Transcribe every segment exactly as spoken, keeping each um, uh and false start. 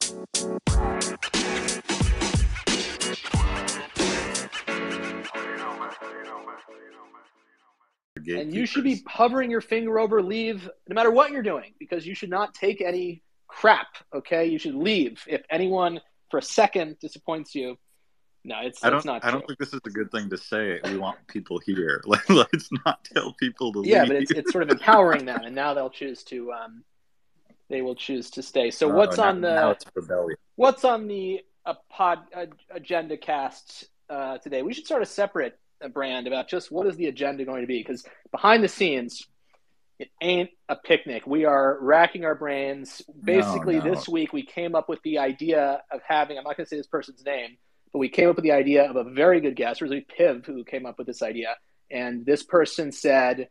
And you should be hovering your finger over leave no matter what you're doing, because you should not take any crap, okay? You should leave. If anyone for a second disappoints you, no, it's, I don't, it's not I true. don't think this is a good thing to say. We want people here. Like, let's not tell people to yeah, leave. but it's it's sort of empowering them, and now they'll choose to um, they will choose to stay. So Oh, what's now, on the now it's rebellion. what's on the uh, pod uh, agenda cast uh, today? We should start a separate uh, brand about just what is the agenda going to be, because behind the scenes, it ain't a picnic. We are racking our brains. Basically, No, no. this week we came up with the idea of having, I'm not going to say this person's name, but we came up with the idea of a very good guest. It was really Piv who came up with this idea. And this person said,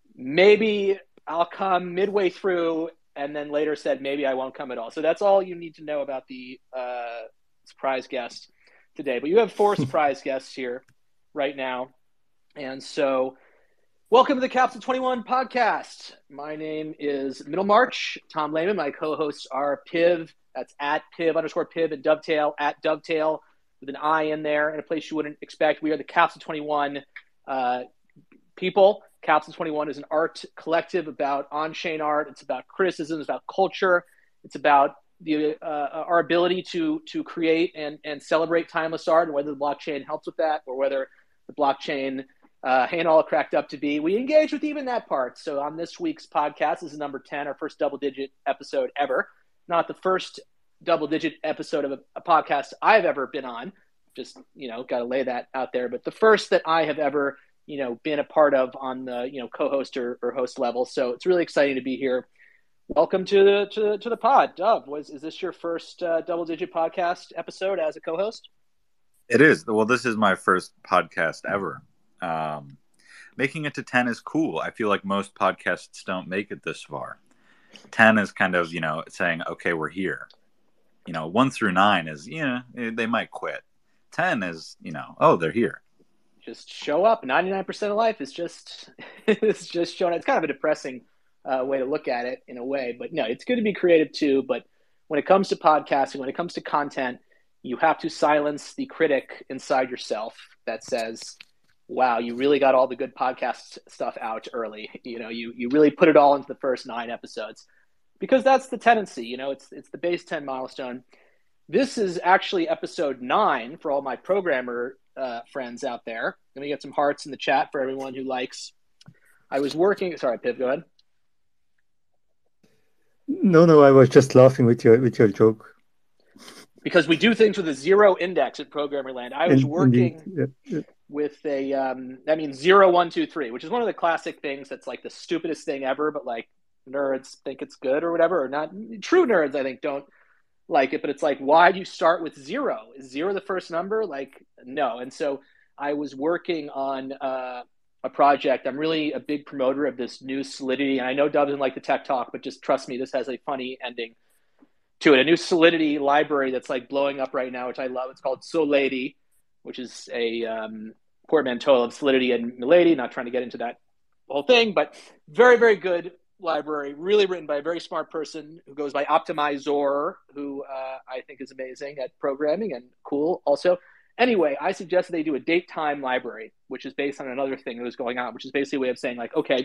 maybe I'll come midway through, and then later said, maybe I won't come at all. So that's all you need to know about the uh, surprise guest today. But you have four surprise guests here right now. And so welcome to the Capsule twenty-one podcast. My name is Middlemarch, Tom Lehman. My co-hosts are Piv, that's at Piv underscore Piv, and Dovetail, at Dovetail, with an I in there, in a place you wouldn't expect. We are the Capsule twenty-one uh, people. Capsule twenty-one is an art collective about on-chain art. It's about criticism. It's about culture. It's about the uh, our ability to to create and, and celebrate timeless art, and whether the blockchain helps with that, or whether the blockchain uh, ain't all cracked up to be. We engage with even that part. So on this week's podcast, this is number ten, our first double-digit episode ever. Not the first double-digit episode of a, a podcast I've ever been on. Just, you know, got to lay that out there. But the first that I have ever, you know, been a part of on the, you know, co-host or, or host level. So it's really exciting to be here. Welcome to the to, to the pod. Dov, was is this your first uh, double-digit podcast episode as a co-host? It is. Well, this is my first podcast ever. Um, making it to ten is cool. I feel like most podcasts don't make it this far. ten is kind of, you know, saying, okay, we're here. You know, one through nine is, yeah, they might quit. ten is, you know, oh, they're here. Just show up. ninety-nine percent of life is just, it's just showing up. It's kind of a depressing uh, way to look at it in a way, but no, it's good to be creative too. But when it comes to podcasting, when it comes to content, you have to silence the critic inside yourself that says, wow, you really got all the good podcast stuff out early. You know, you, you really put it all into the first nine episodes, because that's the tendency. You know, it's, it's the base ten milestone. This is actually episode nine for all my programmer uh, friends out there. Let me get some hearts in the chat for everyone who likes. I was working. Sorry, Piv, go ahead. No, no, I was just laughing with your with your joke. Because we do things with a zero index at Programmer Land. I was In, working yeah, yeah. with a, um, that means zero, one, two, three, which is one of the classic things that's like the stupidest thing ever, but like nerds think it's good or whatever, or not. True nerds, I think, don't like it, but it's like, why do you start with zero? Is zero the first number? Like, no. And so I was working on uh, a project. I'm really a big promoter of this new Solidity, and I know Dub doesn't like the tech talk, but just trust me, this has a funny ending to it. A new Solidity library that's like blowing up right now, which I love. It's called Solady, which is a um, portmanteau of Solidity and Milady. Not trying to get into that whole thing, but very, very good library, really written by a very smart person who goes by Optimizor, who uh, I think is amazing at programming and cool also. Anyway, I suggested they do a date time library, which is based on another thing that was going on, which is basically a way of saying like, okay,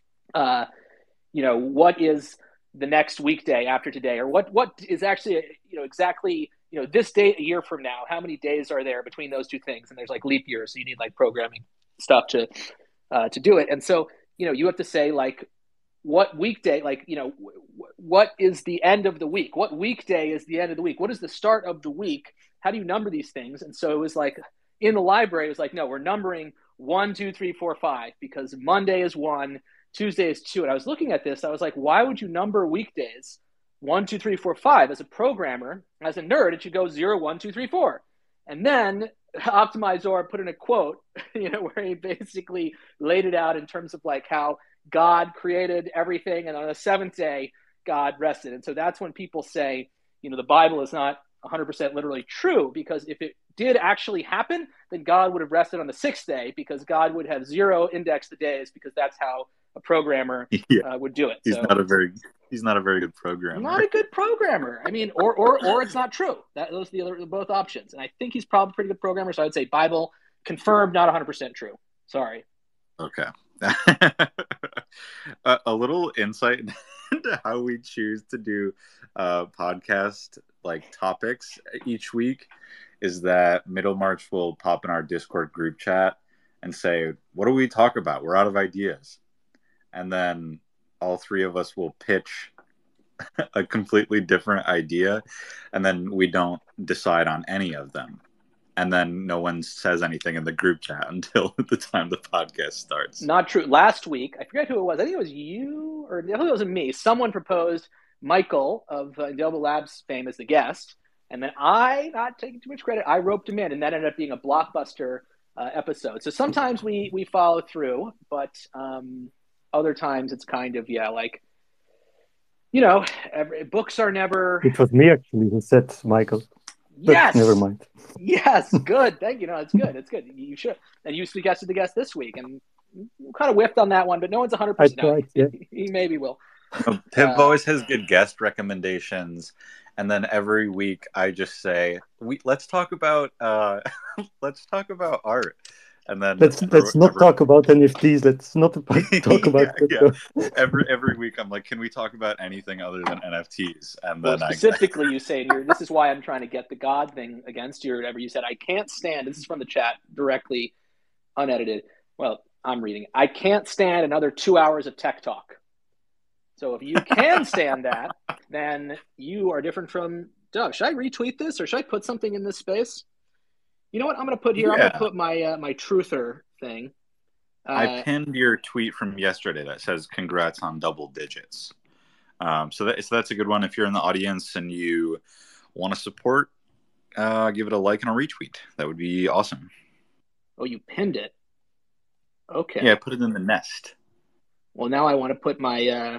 uh, you know, what is the next weekday after today, or what what is actually, you know, exactly, you know, this date a year from now, how many days are there between those two things? And there's like leap years, so you need like programming stuff to uh, to do it. And so, you know, you have to say like, what weekday, like, you know, w- what is the end of the week? What weekday is the end of the week? What is the start of the week? How do you number these things? And so it was like, in the library, it was like, no, we're numbering one, two, three, four, five, because Monday is one, Tuesday is two. And I was looking at this, I was like, why would you number weekdays one, two, three, four, five? As a programmer, as a nerd, it should go zero, one, two, three, four. And then Optimizor put in a quote, you know, where he basically laid it out in terms of like how God created everything, and on the seventh day, God rested. And so that's when people say, you know, the Bible is not one hundred percent literally true, because if it did actually happen, then God would have rested on the sixth day, because God would have zero indexed the days, because that's how a programmer yeah. uh, would do it. He's so, not a very He's not a very good programmer. Not a good programmer. I mean, or or or it's not true. That those are the other both options. And I think he's probably a pretty good programmer. So I'd say Bible confirmed, not one hundred percent true. Sorry. Okay. a, a little insight into how we choose to do uh, podcast like topics each week is that Middlemarch will pop in our Discord group chat and say, "What do we talk about? We're out of ideas." And then all three of us will pitch a completely different idea, and then we don't decide on any of them. And then no one says anything in the group chat until the time the podcast starts. Not true. Last week, I forget who it was. I think it was you, or I think it wasn't me. Someone proposed Michael of uh, Indelible Labs fame as the guest. And then I, not taking too much credit, I roped him in. And that ended up being a blockbuster uh, episode. So sometimes we we follow through, but um, other times it's kind of, yeah, like, you know, every, books are never... It was me, actually, who said Michael. But yes. Never mind. Yes. Good. Thank you. No, it's good. It's good. You should. And you suggested the guest this week, and kind of whiffed on that one, but no one's one hundred percent. I tried, yeah. He maybe will. No, Pip uh, always has good guest recommendations. And then every week I just say, "We let's talk about uh, let's talk about art." And then let's let's not every, talk about N F Ts. Let's not about, talk about yeah, yeah. every every week I'm like, can we talk about anything other than N F Ts? And then well, specifically, I... you say here, this is why I'm trying to get the God thing against you or whatever. You said I can't stand. This is from the chat, directly, unedited. Well, I'm reading. I can't stand another two hours of tech talk. So if you can stand that, then you are different from Doug. Should I retweet this or should I put something in this space? You know what I'm going to put here? Yeah. I'm going to put my uh, my truther thing. Uh, I pinned your tweet from yesterday that says congrats on double digits. Um, so, that, so that's a good one. If you're in the audience and you want to support, uh, give it a like and a retweet. That would be awesome. Oh, you pinned it? Okay. Yeah, I put it in the nest. Well, now I want to put my... Uh...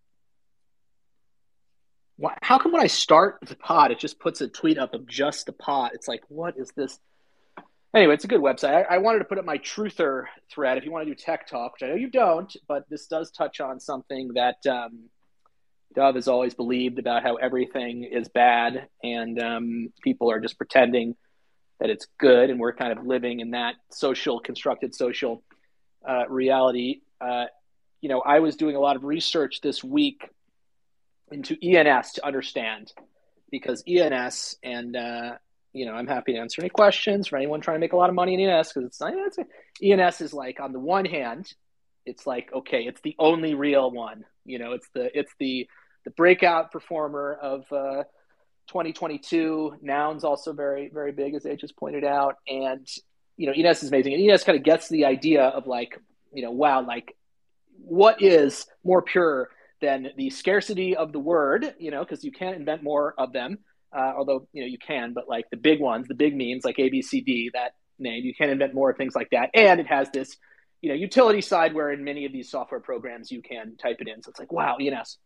How come when I start the pod, it just puts a tweet up of just the pod? It's like, what is this? Anyway, it's a good website. I, I wanted to put up my truther thread if you want to do tech talk, which I know you don't, but this does touch on something that um, Dove has always believed about how everything is bad and um, people are just pretending that it's good, and we're kind of living in that social, constructed social uh, reality. Uh, you know, I was doing a lot of research this week into E N S to understand, because E N S and uh, you know, I'm happy to answer any questions for anyone trying to make a lot of money in E N S, because it's not, it's, E N S is like, on the one hand, it's like, okay, it's the only real one. You know, it's the it's the the breakout performer of uh, twenty twenty-two. Noun's also very, very big, as H has pointed out. And, you know, E N S is amazing. And E N S kind of gets the idea of like, you know, wow, like what is more pure than the scarcity of the word, you know, because you can't invent more of them. Uh, although, you know, you can, but like the big ones, the big memes like A, B, C, D, that name, you can't invent more of things like that. And it has this, you know, utility side where in many of these software programs you can type it in. So it's like, wow, E N S.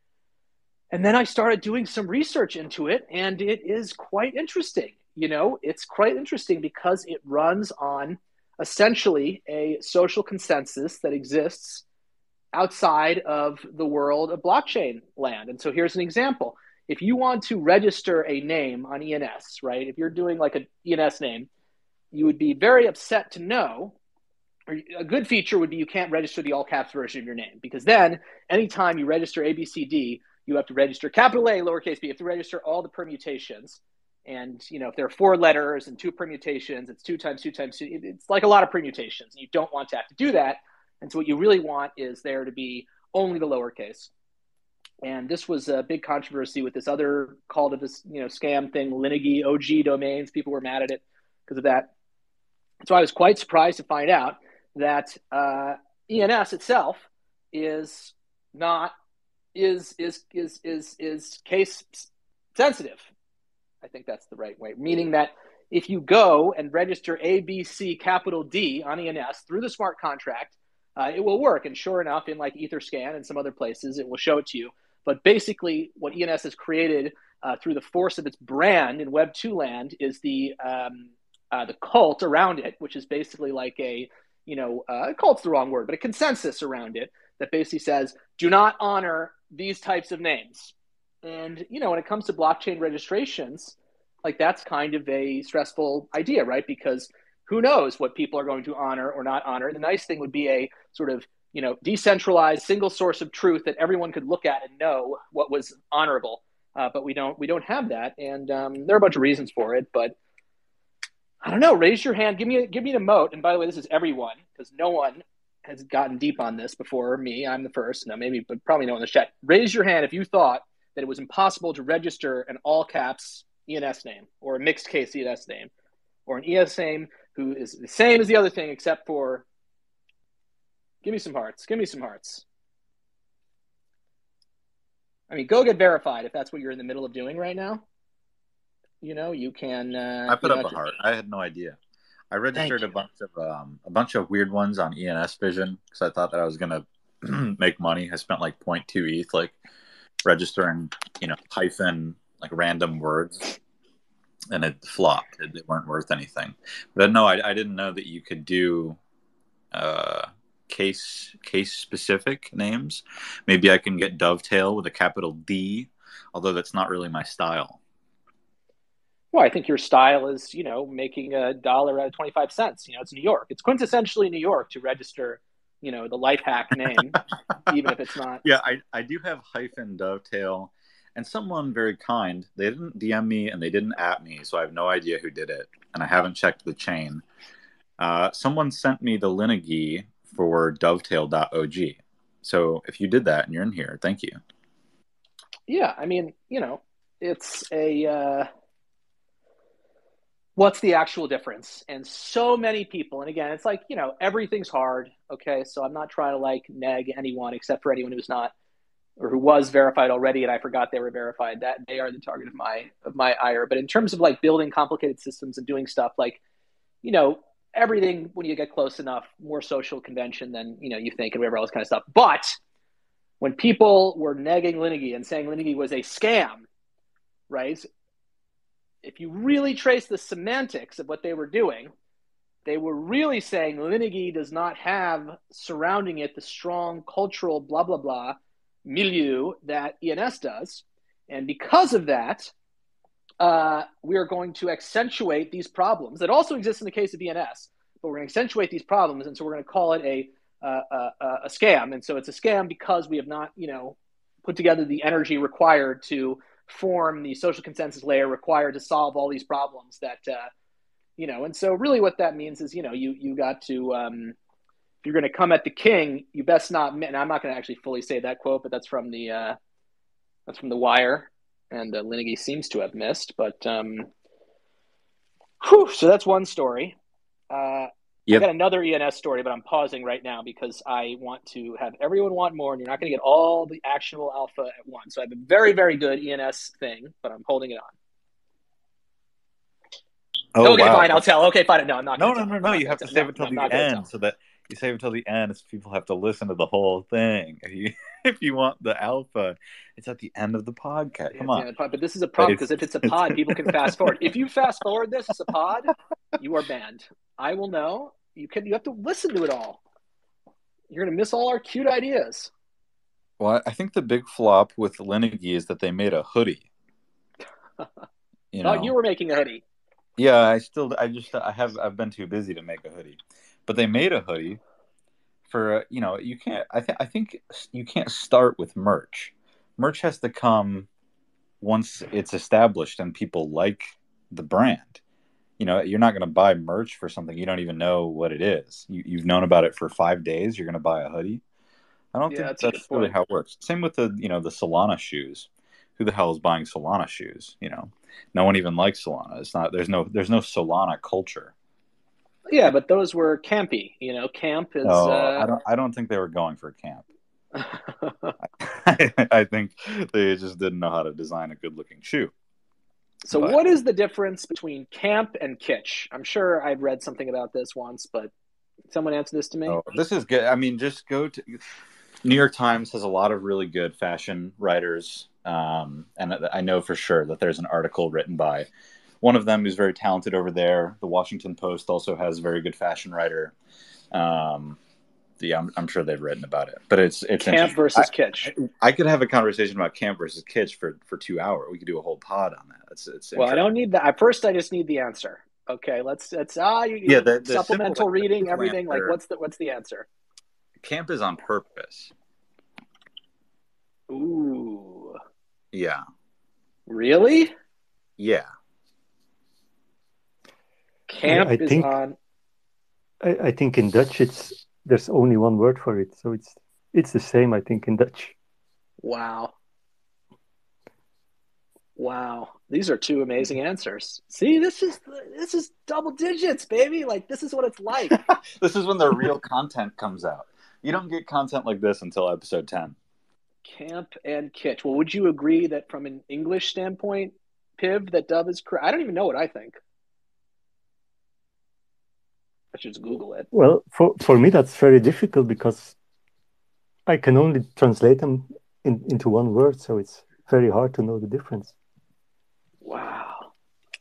And then I started doing some research into it, and it is quite interesting. You know, it's quite interesting because it runs on essentially a social consensus that exists outside of the world of blockchain land. And so here's an example. If you want to register a name on E N S, right, if you're doing like an E N S name, you would be very upset to know, or a good feature would be you can't register the all caps version of your name, because then anytime you register A, B, C, D, you have to register capital A, lowercase b, you have to register all the permutations. And, you know, if there are four letters and two permutations, it's two times two times two. It's like a lot of permutations. And you don't want to have to do that. And so what you really want is there to be only the lowercase. And this was a big controversy with this other call to this, you know, scam thing, Lineage O G domains. People were mad at it because of that. So I was quite surprised to find out that uh, E N S itself is not is is is is is case sensitive. I think that's the right way. Meaning that if you go and register A, B, C, capital D on E N S through the smart contract, uh, it will work. And sure enough, in like Etherscan and some other places, it will show it to you. But basically, what E N S has created uh, through the force of its brand in Web two land is the um, uh, the cult around it, which is basically like a, you know, uh, cult's the wrong word, but a consensus around it that basically says, do not honor these types of names. And, you know, when it comes to blockchain registrations, like that's kind of a stressful idea, right? Because who knows what people are going to honor or not honor. The nice thing would be a sort of, you know, decentralized single source of truth that everyone could look at and know what was honorable. Uh, but we don't we don't have that. And um, there are a bunch of reasons for it. But I don't know. Raise your hand. Give me a, give me an emote. And by the way, this is everyone, because no one has gotten deep on this before me. I'm the first. No, maybe, but probably no one in the chat. Raise your hand if you thought that it was impossible to register an all caps E N S name or a mixed case E N S name or an E N S name who is the same as the other thing except for, give me some hearts. Give me some hearts. I mean, go get verified if that's what you're in the middle of doing right now. You know, you can. Uh, I put you up know, a heart. I had no idea. I registered a bunch of um, a bunch of weird ones on E N S Vision because I thought that I was gonna make money. I spent like zero point two E T H, like registering, you know, hyphen like random words, and it flopped. It, they weren't worth anything. But no, I, I didn't know that you could do uh, case case specific names. Maybe I can get Dovetail with a capital D, although that's not really my style. Well, I think your style is, you know, making a dollar out of twenty-five cents. You know, it's New York. It's quintessentially New York to register, you know, the life hack name, even if it's not. Yeah, I, I do have hyphen Dovetail, and someone very kind, they didn't D M me and they didn't at me, so I have no idea who did it, and I haven't checked the chain. Uh, someone sent me the lineage for dovetail dot O G. So if you did that and you're in here, thank you. Yeah, I mean, you know, it's a... Uh... what's the actual difference? And so many people, and again, it's like, you know, everything's hard. Okay. So I'm not trying to like neg anyone except for anyone who's not, or who was verified already. And I forgot they were verified, that they are the target of my, of my ire. But in terms of like building complicated systems and doing stuff like, you know, everything, when you get close enough, more social convention than, you know, you think and whatever else kind of stuff. But when people were negging Lineage and saying Lineage was a scam, right? If you really trace the semantics of what they were doing, they were really saying Lineage does not have surrounding it the strong cultural blah, blah, blah milieu that E N S does. And because of that, uh, we are going to accentuate these problems that also exist in the case of E N S, but we're going to accentuate these problems. And so we're going to call it a, uh, a, a scam. And so it's a scam because we have not, you know, put together the energy required to form the social consensus layer required to solve all these problems that, uh, you know, and so really what that means is, you know, you, you got to, um, if you're going to come at the king, you best not, and I'm not going to actually fully say that quote, but that's from the, uh, that's from The Wire, and uh, Lineage seems to have missed, but, um, whew, so that's one story. Uh, Yep. I got another E N S story, but I'm pausing right now because I want to have everyone want more, and you're not going to get all the actionable alpha at once. So I have a very, very good E N S thing, but I'm holding it on. Oh, okay, wow. Fine. I'll tell. Okay, fine. No, I'm not going to No, no, no, no. You have to save it till the end so that you save it till the end so people have to listen to the whole thing. If you, if you want the alpha, it's at the end of the podcast. Come on. But this is a problem because if it's a pod, people can fast forward. If you fast forward this as a pod, you are banned. I will know. You can. You have to listen to it all. You're going to miss all our cute ideas. Well, I think the big flop with Lineage is that they made a hoodie. You know, you were making a hoodie. Yeah, I still. I just. I have. I've been too busy to make a hoodie, but they made a hoodie for. You know, you can't. I think. I think you can't start with merch. Merch has to come once it's established and people like the brand. You know, you're not going to buy merch for something you don't even know what it is. You, you've known about it for five days. You're going to buy a hoodie. I don't yeah, think that's, that's really how it works. Same with the, you know, the Solana shoes. Who the hell is buying Solana shoes? You know, no one even likes Solana. It's not. There's no. There's no Solana culture. Yeah, but those were campy. You know, camp is. No, uh... I don't. I don't think they were going for camp. I, I think they just didn't know how to design a good-looking shoe. So but. What is the difference between camp and kitsch? I'm sure I've read something about this once, but someone answer this to me. Oh, this is good. I mean, just go to New York Times has a lot of really good fashion writers, um, and I know for sure that there's an article written by one of them who's very talented over there. The Washington Post also has a very good fashion writer. Um, yeah, I'm, I'm sure they've written about it, but it's it's Camp versus I, Kitch. I, I could have a conversation about Camp versus Kitch for, for two hours. We could do a whole pod on that. It's it's Well, I don't need that. At first, I just need the answer. Okay, let's let's ah, you, yeah, the, the supplemental simple, reading, the everything. answer, Like, what's the what's the answer? Camp is on purpose. Ooh, yeah, really? yeah. Camp I, I is think on. I, I think in Dutch it's there's only one word for it, so it's it's the same. I think in Dutch. Wow. Wow, these are two amazing answers. See, this is this is double digits, baby. Like, this is what it's like. This is when the real content comes out. You don't get content like this until episode ten. Camp and Kitch. Well, would you agree that from an English standpoint, Piv, that Dove is correct? I don't even know what I think. I should just Google it. Well, for for me that's very difficult because I can only translate them in, into one word, so it's very hard to know the difference. Wow.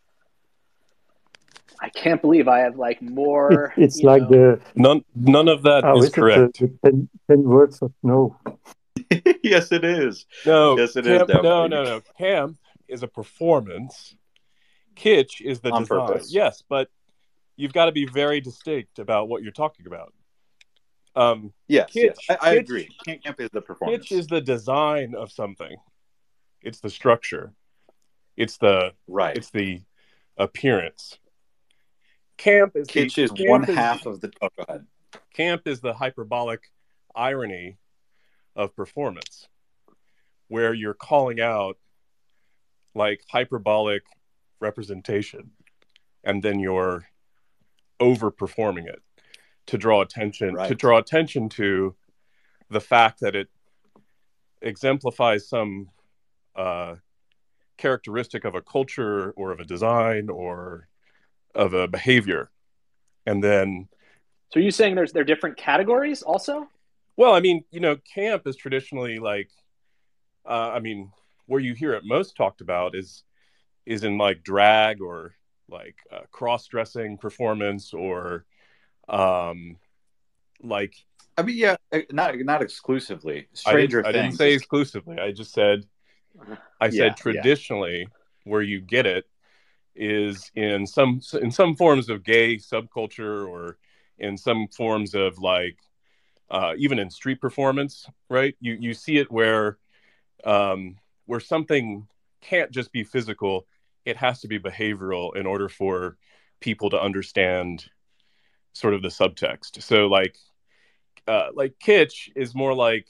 I can't believe I have like more. It, it's you like know, the None, none of that oh, is is it the, correct. the ten, ten words of no? Yes, it is. No, Yes, it camp, is. Dove. no, no, no. Camp is a performance. Kitch is the On design. purpose. Yes, but you've got to be very distinct about what you're talking about. Um, Yes, Kitch, yes. I, I Kitch, agree. Camp is the performance. Kitch is the design of something. It's the structure. It's the right. It's the appearance. Camp is Kitch the, is camp one is, half of the. Oh, go ahead. Camp is the hyperbolic irony of performance, where you're calling out like hyperbolic representation, and then you're overperforming it to draw attention Right. to draw attention to the fact that it exemplifies some uh, characteristic of a culture or of a design or of a behavior, and then. So are you saying there's there are different categories also? Well, I mean, you know, camp is traditionally like, uh, I mean, where you hear it most talked about is is in like drag or like uh, cross-dressing performance or um, like. I mean, yeah, not not exclusively. I didn't, Stranger I didn't Things. say is- exclusively. I just said, I Yeah, said traditionally where you get it is in some in some forms of gay subculture or in some forms of like uh, even in street performance, right? You you see it where um, where something can't just be physical; it has to be behavioral in order for people to understand sort of the subtext. So like uh, like Kitch is more like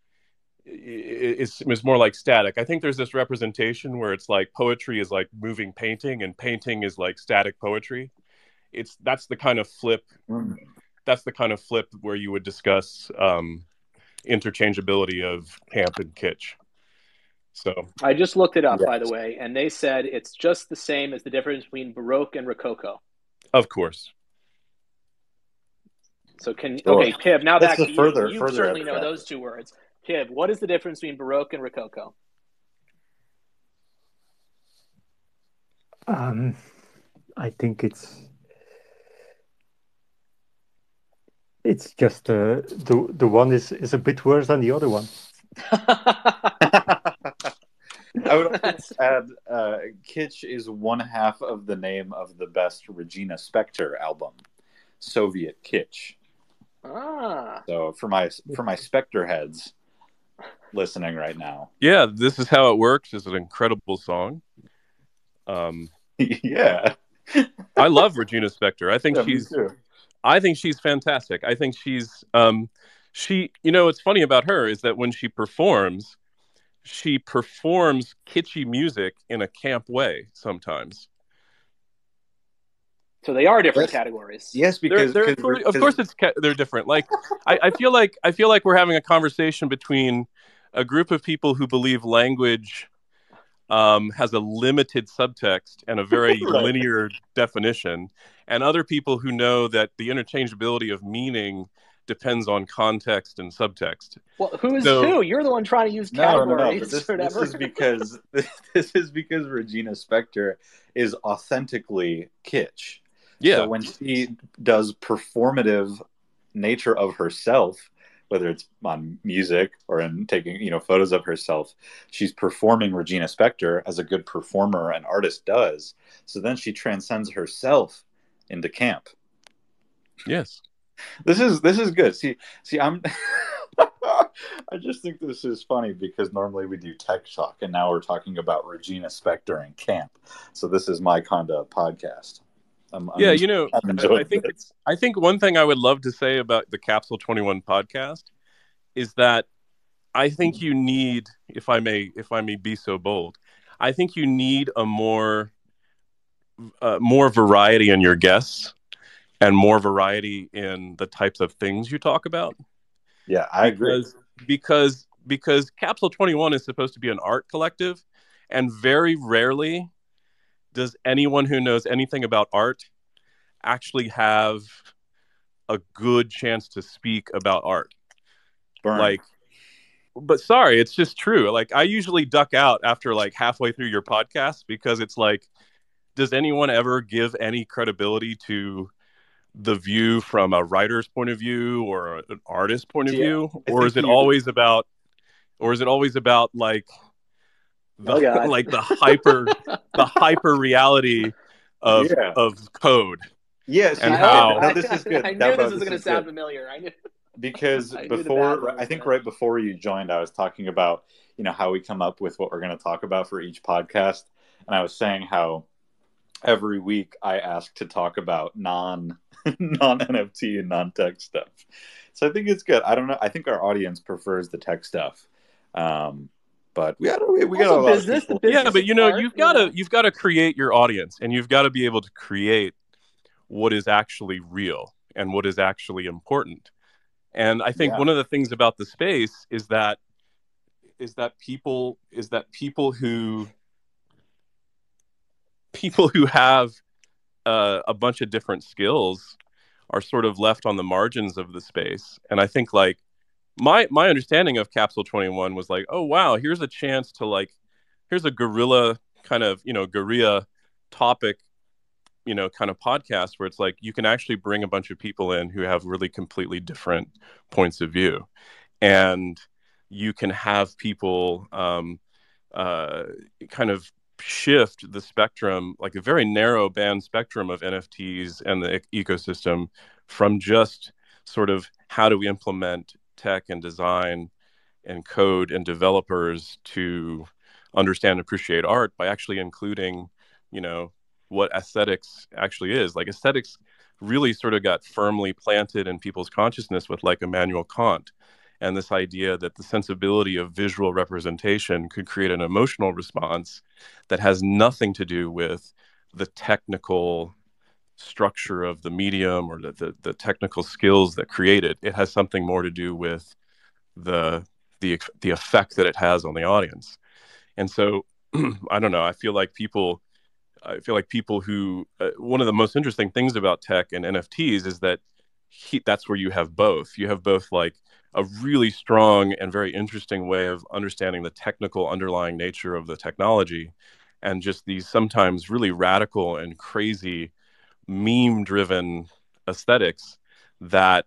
is is more like static. I think there's this representation where it's like poetry is like moving painting and painting is like static poetry. It's that's the kind of flip. Mm. That's the kind of flip where you would discuss um, interchangeability of camp and kitsch. So I just looked it up, Yes. by the way, and they said it's just the same as the difference between Baroque and Rococo. of course. So can Sure. okay, Piv, now That's back the to further- you. You further certainly know abstract. those two words. Piv, what is the difference between Baroque and Rococo? Um, I think it's it's just uh, the the one is is a bit worse than the other one. I would also add, uh, Kitsch is one half of the name of the best Regina Spektor album, Soviet Kitsch. Ah, So for my for my Spektor heads listening right now, Yeah, This Is How It Works is an incredible song. Um, yeah, I love Regina Spektor. I think yeah, me she's too. I think she's fantastic. I think she's um, she. You know, what's funny about her is that when she performs, she performs kitschy music in a camp way sometimes. so they are different Yes. categories. Yes, They're, because they're, because- of course, it's ca- they're different. Like, I, I feel like I feel like we're having a conversation between a group of people who believe language um, has a limited subtext and a very Right. linear definition, and other people who know that the interchangeability of meaning depends on context and subtext. Well, who's So- who? You're the one trying to use No, no, categories no. But this, or this whatever. is because this is because Regina Spektor is authentically kitsch. Yeah, So when she does performative nature of herself, whether it's on music or in taking, you know, photos of herself, she's performing Regina Spektor as a good performer and artist does. So then she transcends herself into camp. Yes. This is this is good. See, see, I'm I just think this is funny because normally we do tech talk and now we're talking about Regina Spektor and camp. So this is my kind of podcast. I'm, I'm Yeah, you know, I'm I, I enjoying think this. it's I think one thing I would love to say about the Capsule twenty-one podcast is that I think you need, if I may, if I may be so bold, I think you need a more uh, more variety in your guests and more variety in the types of things you talk about. Yeah, I agree. Because because because Capsule twenty-one is supposed to be an art collective, and very rarely does anyone who knows anything about art actually have a good chance to speak about art. Burn. Like, but sorry, it's just true. Like, I usually duck out after like halfway through your podcast because it's like, does anyone ever give any credibility to the view from a writer's point of view or an artist's point of See, view, I or think is it you- always about, or is it always about like the Oh, God. like the hyper the hyper reality of Yeah. of code? Yeah, see, And okay, how- no, this is good. I knew That- this this was going to is sound good. familiar. I knew. Because I knew the bad before, one I was think gonna- right before you joined, I was talking about, you know, how we come up with what we're going to talk about for each podcast. And I was saying how every week I ask to talk about non, non-N F T and non-tech stuff. So I think it's good. I don't know. I think our audience prefers the tech stuff. Um, but we got, we, we got Also a lot business, of people. the business Yeah, but you know, art, you've you got to know? you've got to create your audience, and you've got to be able to create what is actually real and what is actually important. And I think Yeah. one of the things about the space is that is that people is that people who people who have uh, a bunch of different skills are sort of left on the margins of the space. And I think like my my understanding of Capsule twenty-one was like, oh wow, here's a chance to like, here's a guerrilla kind of, you know, guerrilla topic, you know, kind of podcast where it's like you can actually bring a bunch of people in who have really completely different points of view, and you can have people um, uh, kind of shift the spectrum, like a very narrow band spectrum of N F Ts and the e- ecosystem, from just sort of how do we implement tech and design and code and developers to understand and appreciate art by actually including, you know, what aesthetics actually is. Like aesthetics really sort of got firmly planted in people's consciousness with like Immanuel Kant, and this idea that the sensibility of visual representation could create an emotional response that has nothing to do with the technical structure of the medium or the, the, the technical skills that create it. It has something more to do with the the the effect that it has on the audience. And so I don't know, I feel like people I feel like people who uh, one of the most interesting things about tech and N F Ts is that he, that's where you have both. You have both like a really strong and very interesting way of understanding the technical underlying nature of the technology, and just these sometimes really radical and crazy meme driven aesthetics that,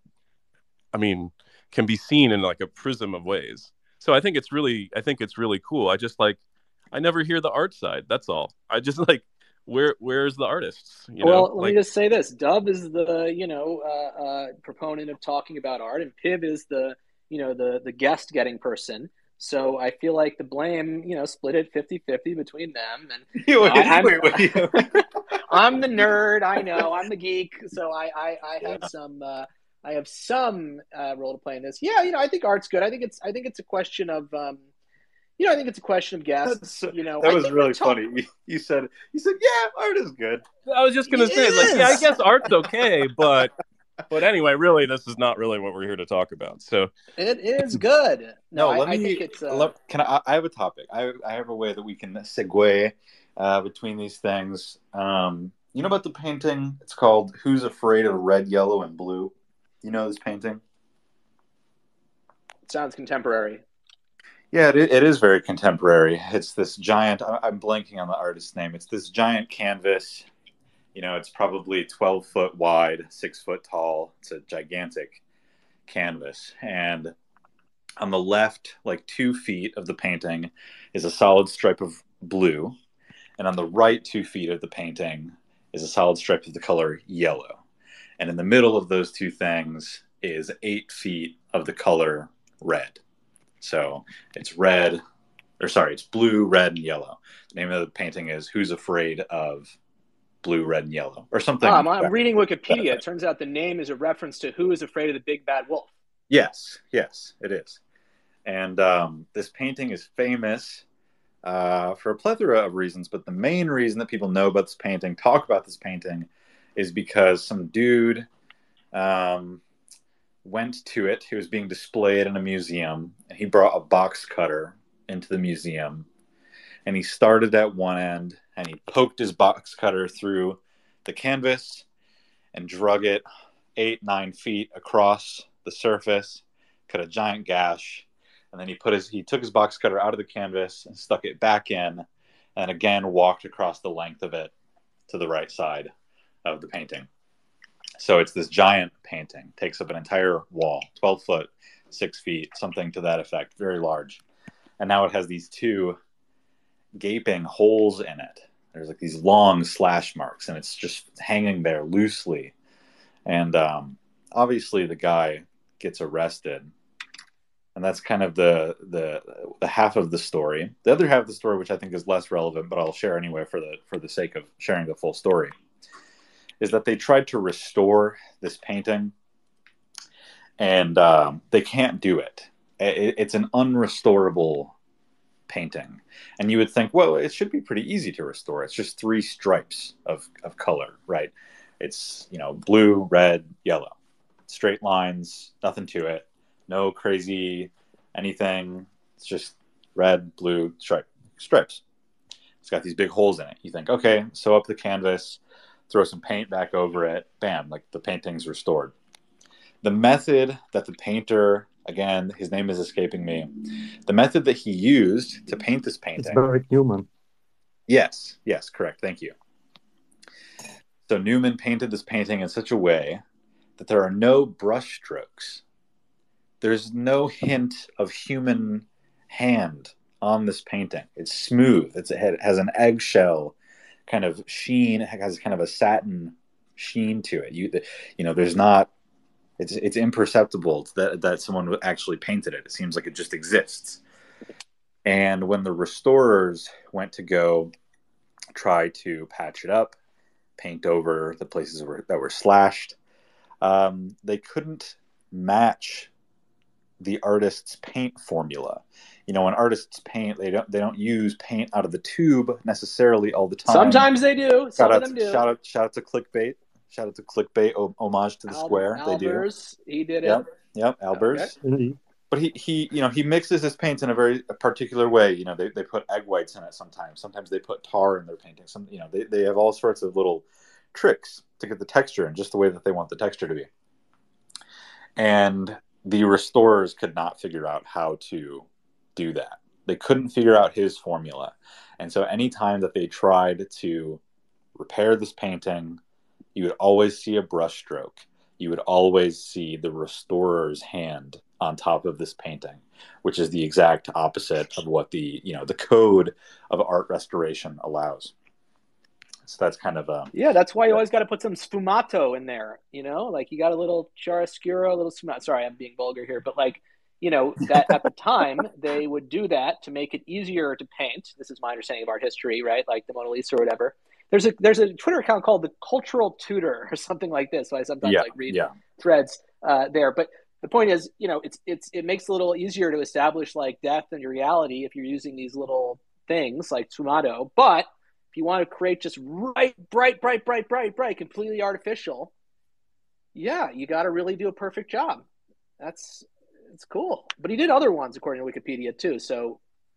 I mean, can be seen in like a prism of ways. So I think it's really, I think it's really cool. I just like, I never hear the art side. That's all. I just like, where, where's the artists? You know, Well, let like, me just say this: Dub is the you know uh, uh, proponent of talking about art, and Piv is the you know the the guest getting person. So I feel like the blame, you know, split it fifty-fifty between them. And you know, I, I'm, Wait, wait, wait. I'm the nerd. I know I'm the geek. So I I, I have Yeah. some uh, I have some uh, role to play in this. Yeah, you know, I think art's good. I think it's I think it's a question of. Um, You know, I think it's a question of guests. That's- You know, that I was think really we're talk- funny. You, you said, you said, yeah, art is good. I was just gonna It say, like, yeah, I is. guess art's okay, but but anyway, really, this is not really what we're here to talk about. So It is good. No, No, I, let I me. think it's. Uh, let- can I? I have a topic. I I have a way that we can segue uh, between these things. Um, you know about the painting? It's called "Who's Afraid of Red, Yellow, and Blue." You know this painting? sounds contemporary. Yeah, it, it is very contemporary. It's this giant. I- I'm blanking on the artist's name. It's this giant canvas. You know, it's probably twelve foot wide, six foot tall. It's a gigantic. canvas, and on the left, like two feet of the painting, is a solid stripe of blue, and on the right two feet of the painting is a solid stripe of the color yellow. And in the middle of those two things is eight feet of the color red. So it's red, or sorry, it's blue, red, and yellow. The name of the painting is Who's Afraid of Blue, Red, and Yellow, or something. Um, I'm reading Wikipedia. It turns out the name is a reference to Who is Afraid of the Big Bad Wolf. Yes, yes, it is. And um, this painting is famous uh, for a plethora of reasons, but the main reason that people know about this painting, talk about this painting, is because some dude um, went to it. He was being displayed in a museum, and he brought a box cutter into the museum, and he started at one end, and he poked his box cutter through the canvas and drug it eight, nine feet across the surface, cut a giant gash, and then he put his he took his box cutter out of the canvas and stuck it back in, and again walked across the length of it to the right side of the painting. So it's this giant painting, takes up an entire wall, twelve foot, six feet, something to that effect, very large. And now it has these two gaping holes in it. There's like these long slash marks, and it's just hanging there loosely. And um, obviously the guy gets arrested. And that's kind of the, the the half of the story. The other half of the story, which I think is less relevant, but I'll share anyway for the for the sake of sharing the full story, is that they tried to restore this painting, and um, they can't do it. it. It's an unrestorable painting. And you would think, well, it should be pretty easy to restore. It's just three stripes of, of color, right? It's, you know, blue, red, yellow. Straight lines, nothing to it. No crazy anything. It's just red, blue, stripe, stripes. It's got these big holes in it. You think, okay, sew up the canvas, throw some paint back over it, bam, like the painting's restored. The method that the painter, again, his name is escaping me, the method that he used to paint this painting. It's Barry Newman. Yes, yes, correct, thank you. So Newman painted this painting in such a way that there are no brush strokes. There's no hint of human hand on this painting. It's smooth. It's, it has an eggshell kind of sheen. It has kind of a satin sheen to it. You, you know, there's not. It's it's imperceptible that that someone actually painted it. It seems like it just exists. And when the restorers went to go try to patch it up, paint over the places that were, that were slashed, um, they couldn't match the artist's paint formula. You know, when artists paint, they don't they don't use paint out of the tube necessarily all the time. Sometimes they do. Some shout of out, them do. Shout out, shout out to Clickbait. Shout out to Clickbait. O- homage to the Al- square. Albers, they do. He did it. Yep. Yep. Albers. Indeed. But he, he, you know, he mixes his paints in a very particular way. You know, they, they put egg whites in it sometimes. Sometimes they put tar in their painting. Some, you know, they, they have all sorts of little tricks to get the texture in just the way that they want the texture to be. And the restorers could not figure out how to do that. They couldn't figure out his formula. And so anytime that they tried to repair this painting, you would always see a brush stroke. You would always see the restorer's hand on top of this painting, which is the exact opposite of what the, you know, the code of art restoration allows. So that's kind of a... Yeah, that's why you always got to put some sfumato in there, you know? Like, you got a little chiaroscuro, a little sfumato. Sorry, I'm being vulgar here, but, like, you know, that at the time, they would do that to make it easier to paint. This is my understanding of art history, right? Like the Mona Lisa or whatever. There's a there's a Twitter account called the Cultural Tutor or something like this. So I sometimes yeah, like read yeah. threads uh, there. But the point is, you know, it's it's it makes it a little easier to establish like depth and reality if you're using these little things like sfumato. But if you want to create just bright, bright, bright, bright, bright, bright, completely artificial, yeah, you got to really do a perfect job. That's it's cool. But he did other ones according to Wikipedia too. So.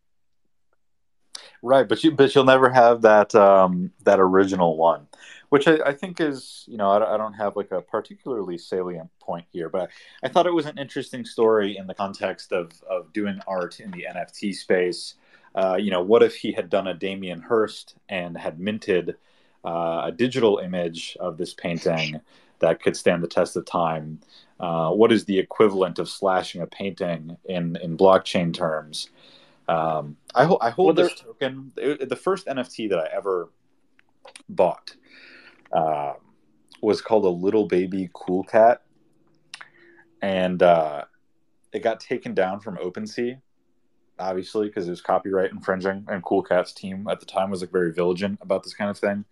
Right, but you but you'll never have that um, that original one, which I, I think is, you know, I, I don't have like a particularly salient point here, but I thought it was an interesting story in the context of of doing art in the N F T space. Uh, you know, what if he had done a Damien Hirst and had minted uh, a digital image of this painting that could stand the test of time? Uh, what is the equivalent of slashing a painting in, in blockchain terms? Um, I, ho- I hold Well, this token. It, the first N F T that I ever bought uh, was called a Little Baby Cool Cat. And uh, it got taken down from OpenSea, obviously, because it was copyright infringing. And Cool Cat's team at the time was like very vigilant about this kind of thing.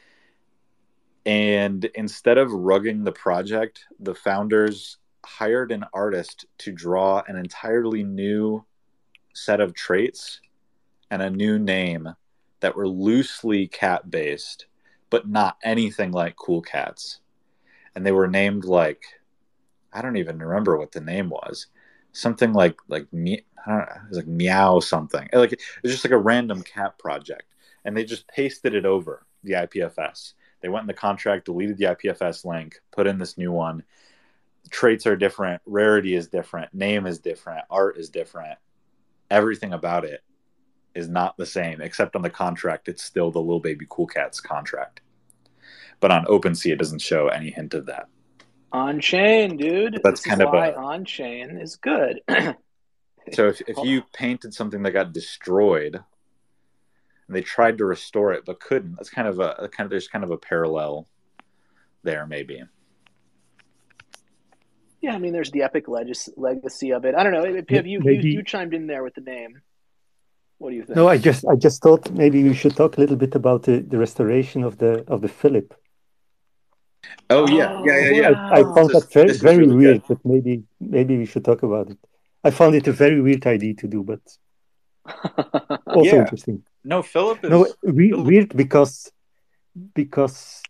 And instead of rugging the project, the founders hired an artist to draw an entirely new set of traits and a new name that were loosely cat-based, but not anything like Cool Cats. And they were named like, I don't even remember what the name was. Something like like me, I don't know, it was like Meow something. Like it was just like a random cat project, and they just pasted it over the I P F S. They went in the contract, deleted the I P F S link, put in this new one. Traits are different, rarity is different, name is different, art is different. Everything about it is not the same, except on the contract, it's still the Little Baby Cool Cats contract. But on OpenSea, it doesn't show any hint of that. On chain, dude. That's this kind is of why a, on chain is good. So if, if you painted something that got destroyed, and they tried to restore it but couldn't, that's kind of a, a kind of there's kind of a parallel there, maybe. Yeah, I mean, there's the epic legis- legacy of it. I don't know. Piv, you, Maybe... you you chimed in there with the name. What do you think? No, I just I just thought maybe we should talk a little bit about the, the restoration of the of the Philip. Oh yeah, yeah, yeah, yeah. Wow. I, I found this that very is, very really weird, good. but maybe maybe we should talk about it. I found it a very weird idea to do, but also Yeah. interesting. No, Philip is No, we, Philip... weird because because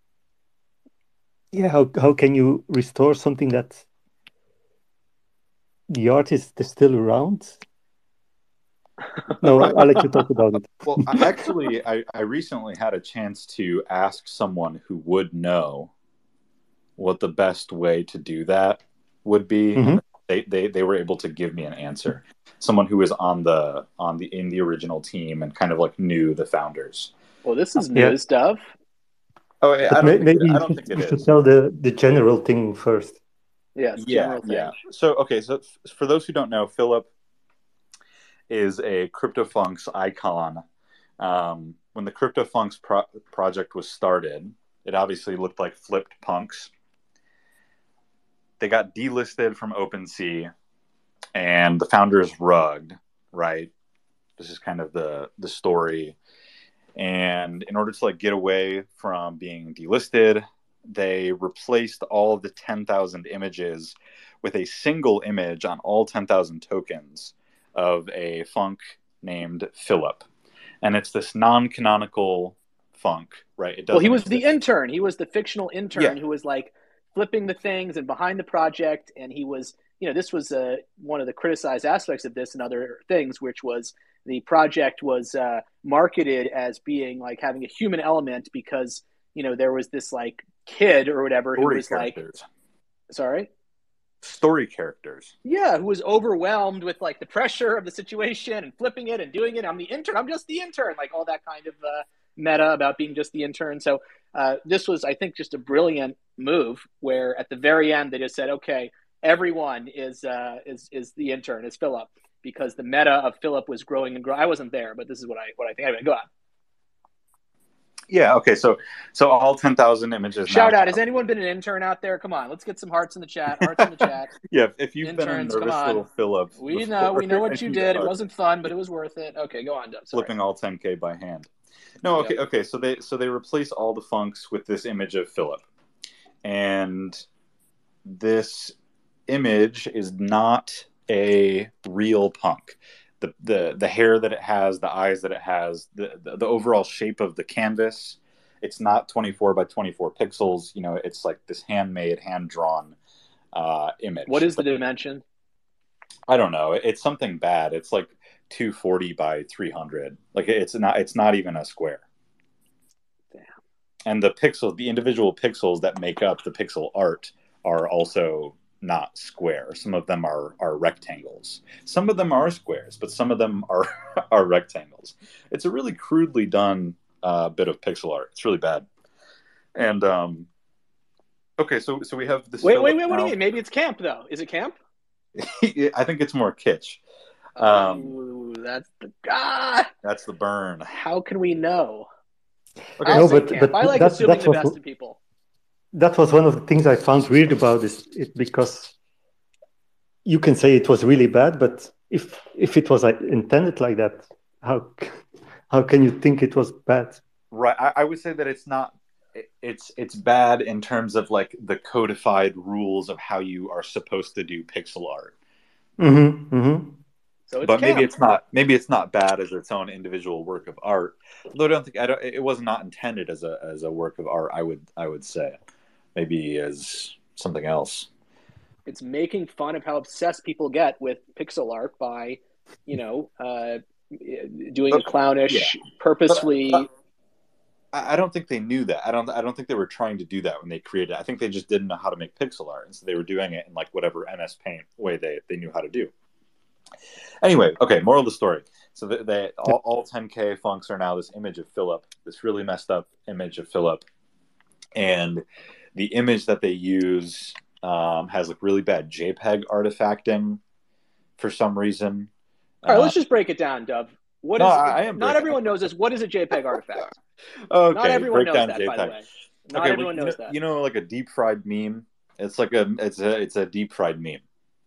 yeah, how how can you restore something that the artist is still around? No, Right. I'll let you talk about it. Well, actually, I, I recently had a chance to ask someone who would know what the best way to do that would be, Mm-hmm. and they, they, they were able to give me an answer. Someone who was on the on the in the original team and kind of like knew the founders. Well, this is Yeah. new stuff. Oh, I But don't may, think maybe it, I you don't should, think it you should is. tell the, the general thing first. Yes, Yeah, general thing. yeah. So okay, so f- for those who don't know, Philip is a CryptoPunks icon. Um, when the CryptoPunks pro- project was started, it obviously looked like flipped punks. They got delisted from OpenSea, and the founders rugged, right? This is kind of the the story. And in order to like get away from being delisted, they replaced all of the ten thousand images with a single image on all ten thousand tokens of a funk named Philip. And it's this non-canonical funk, right? It doesn't Well, he was exist. the intern. He was the fictional intern Yeah. who was like flipping the things and behind the project. And he was, you know, this was uh, one of the criticized aspects of this and other things, which was the project was uh, marketed as being like having a human element because, you know, there was this like kid or whatever Story who was characters. like, sorry? Story characters. Yeah, who was overwhelmed with like the pressure of the situation and flipping it and doing it. I'm the intern. I'm just the intern. Like all that kind of uh, meta about being just the intern. So uh, this was, I think, just a brilliant move where at the very end they just said, okay, everyone is uh, is is the intern, is Philip, because the meta of Philip was growing and growing. I wasn't there, but this is what I what I think. Anyway, go on. Yeah. Okay. So so all ten thousand images. Shout now out! Has anyone been an intern out there? Come on, let's get some hearts in the chat. Hearts in the chat. Yeah. If you've Interns, been a come nervous on. little Philip, We know, we know what you and did. It are wasn't fun, but it was worth it. Okay, go on, Dub. Sorry. flipping all ten K by hand. No. Okay. Yep. Okay. So they so they replace all the funks with this image of Philip, and this image is not a real punk. The, the the hair that it has, the eyes that it has, the, the, the overall shape of the canvas, it's not twenty-four by twenty-four pixels. You know, it's like this handmade, hand-drawn uh, image. What is the dimension? I don't know. It's something bad. It's like two forty by three hundred. Like it's not it's not even a square. Damn. And the pixels, the individual pixels that make up the pixel art are also not square. Some of them are are rectangles. Some of them are squares, but some of them are are rectangles. It's a really crudely done uh, bit of pixel art. It's really bad. And um, Okay, so so we have this. Wait, Philip wait, wait. What do now. you mean? Maybe it's camp though. Is it camp? I think it's more kitsch. Um, oh, that's the ah. That's the burn. How can we know? Okay, I'll No, say but- camp. but I like that- assuming that the was- best of people. That was one of the things I found weird about this, it because you can say it was really bad, but if if it was like, intended like that, how how can you think it was bad? Right. I, I would say that it's not. it- It's it's bad in terms of like the codified rules of how you are supposed to do pixel art. Mm-hmm, mm-hmm. So it's But camp. maybe it's not. Maybe it's not bad as its own individual work of art. Although I don't think I don't. It was not intended as a as a work of art. I would I would say, maybe as something else. It's making fun of how obsessed people get with pixel art by, you know, uh, doing a clownish, Yeah. purposefully. But- I I don't think they knew that. I don't. I don't think they were trying to do that when they created it. I think they just didn't know how to make pixel art, and so they were doing it in like whatever M S Paint way they, they knew how to do. Anyway, okay. Moral of the story: so they, they all, all ten K funks are now this image of Philip, this really messed up image of Philip, and the image that they use um, has like really bad JPEG artifacting for some reason. All right, Uh, let's just break it down, Dove. What no, is? I- I am not breaking- everyone knows this. What is a JPEG artifact? okay, Not everyone break knows down that, by the JPEG. way. Not Okay, everyone well, you knows know, that. You know, like a deep fried meme. It's like a it's a it's a deep fried meme.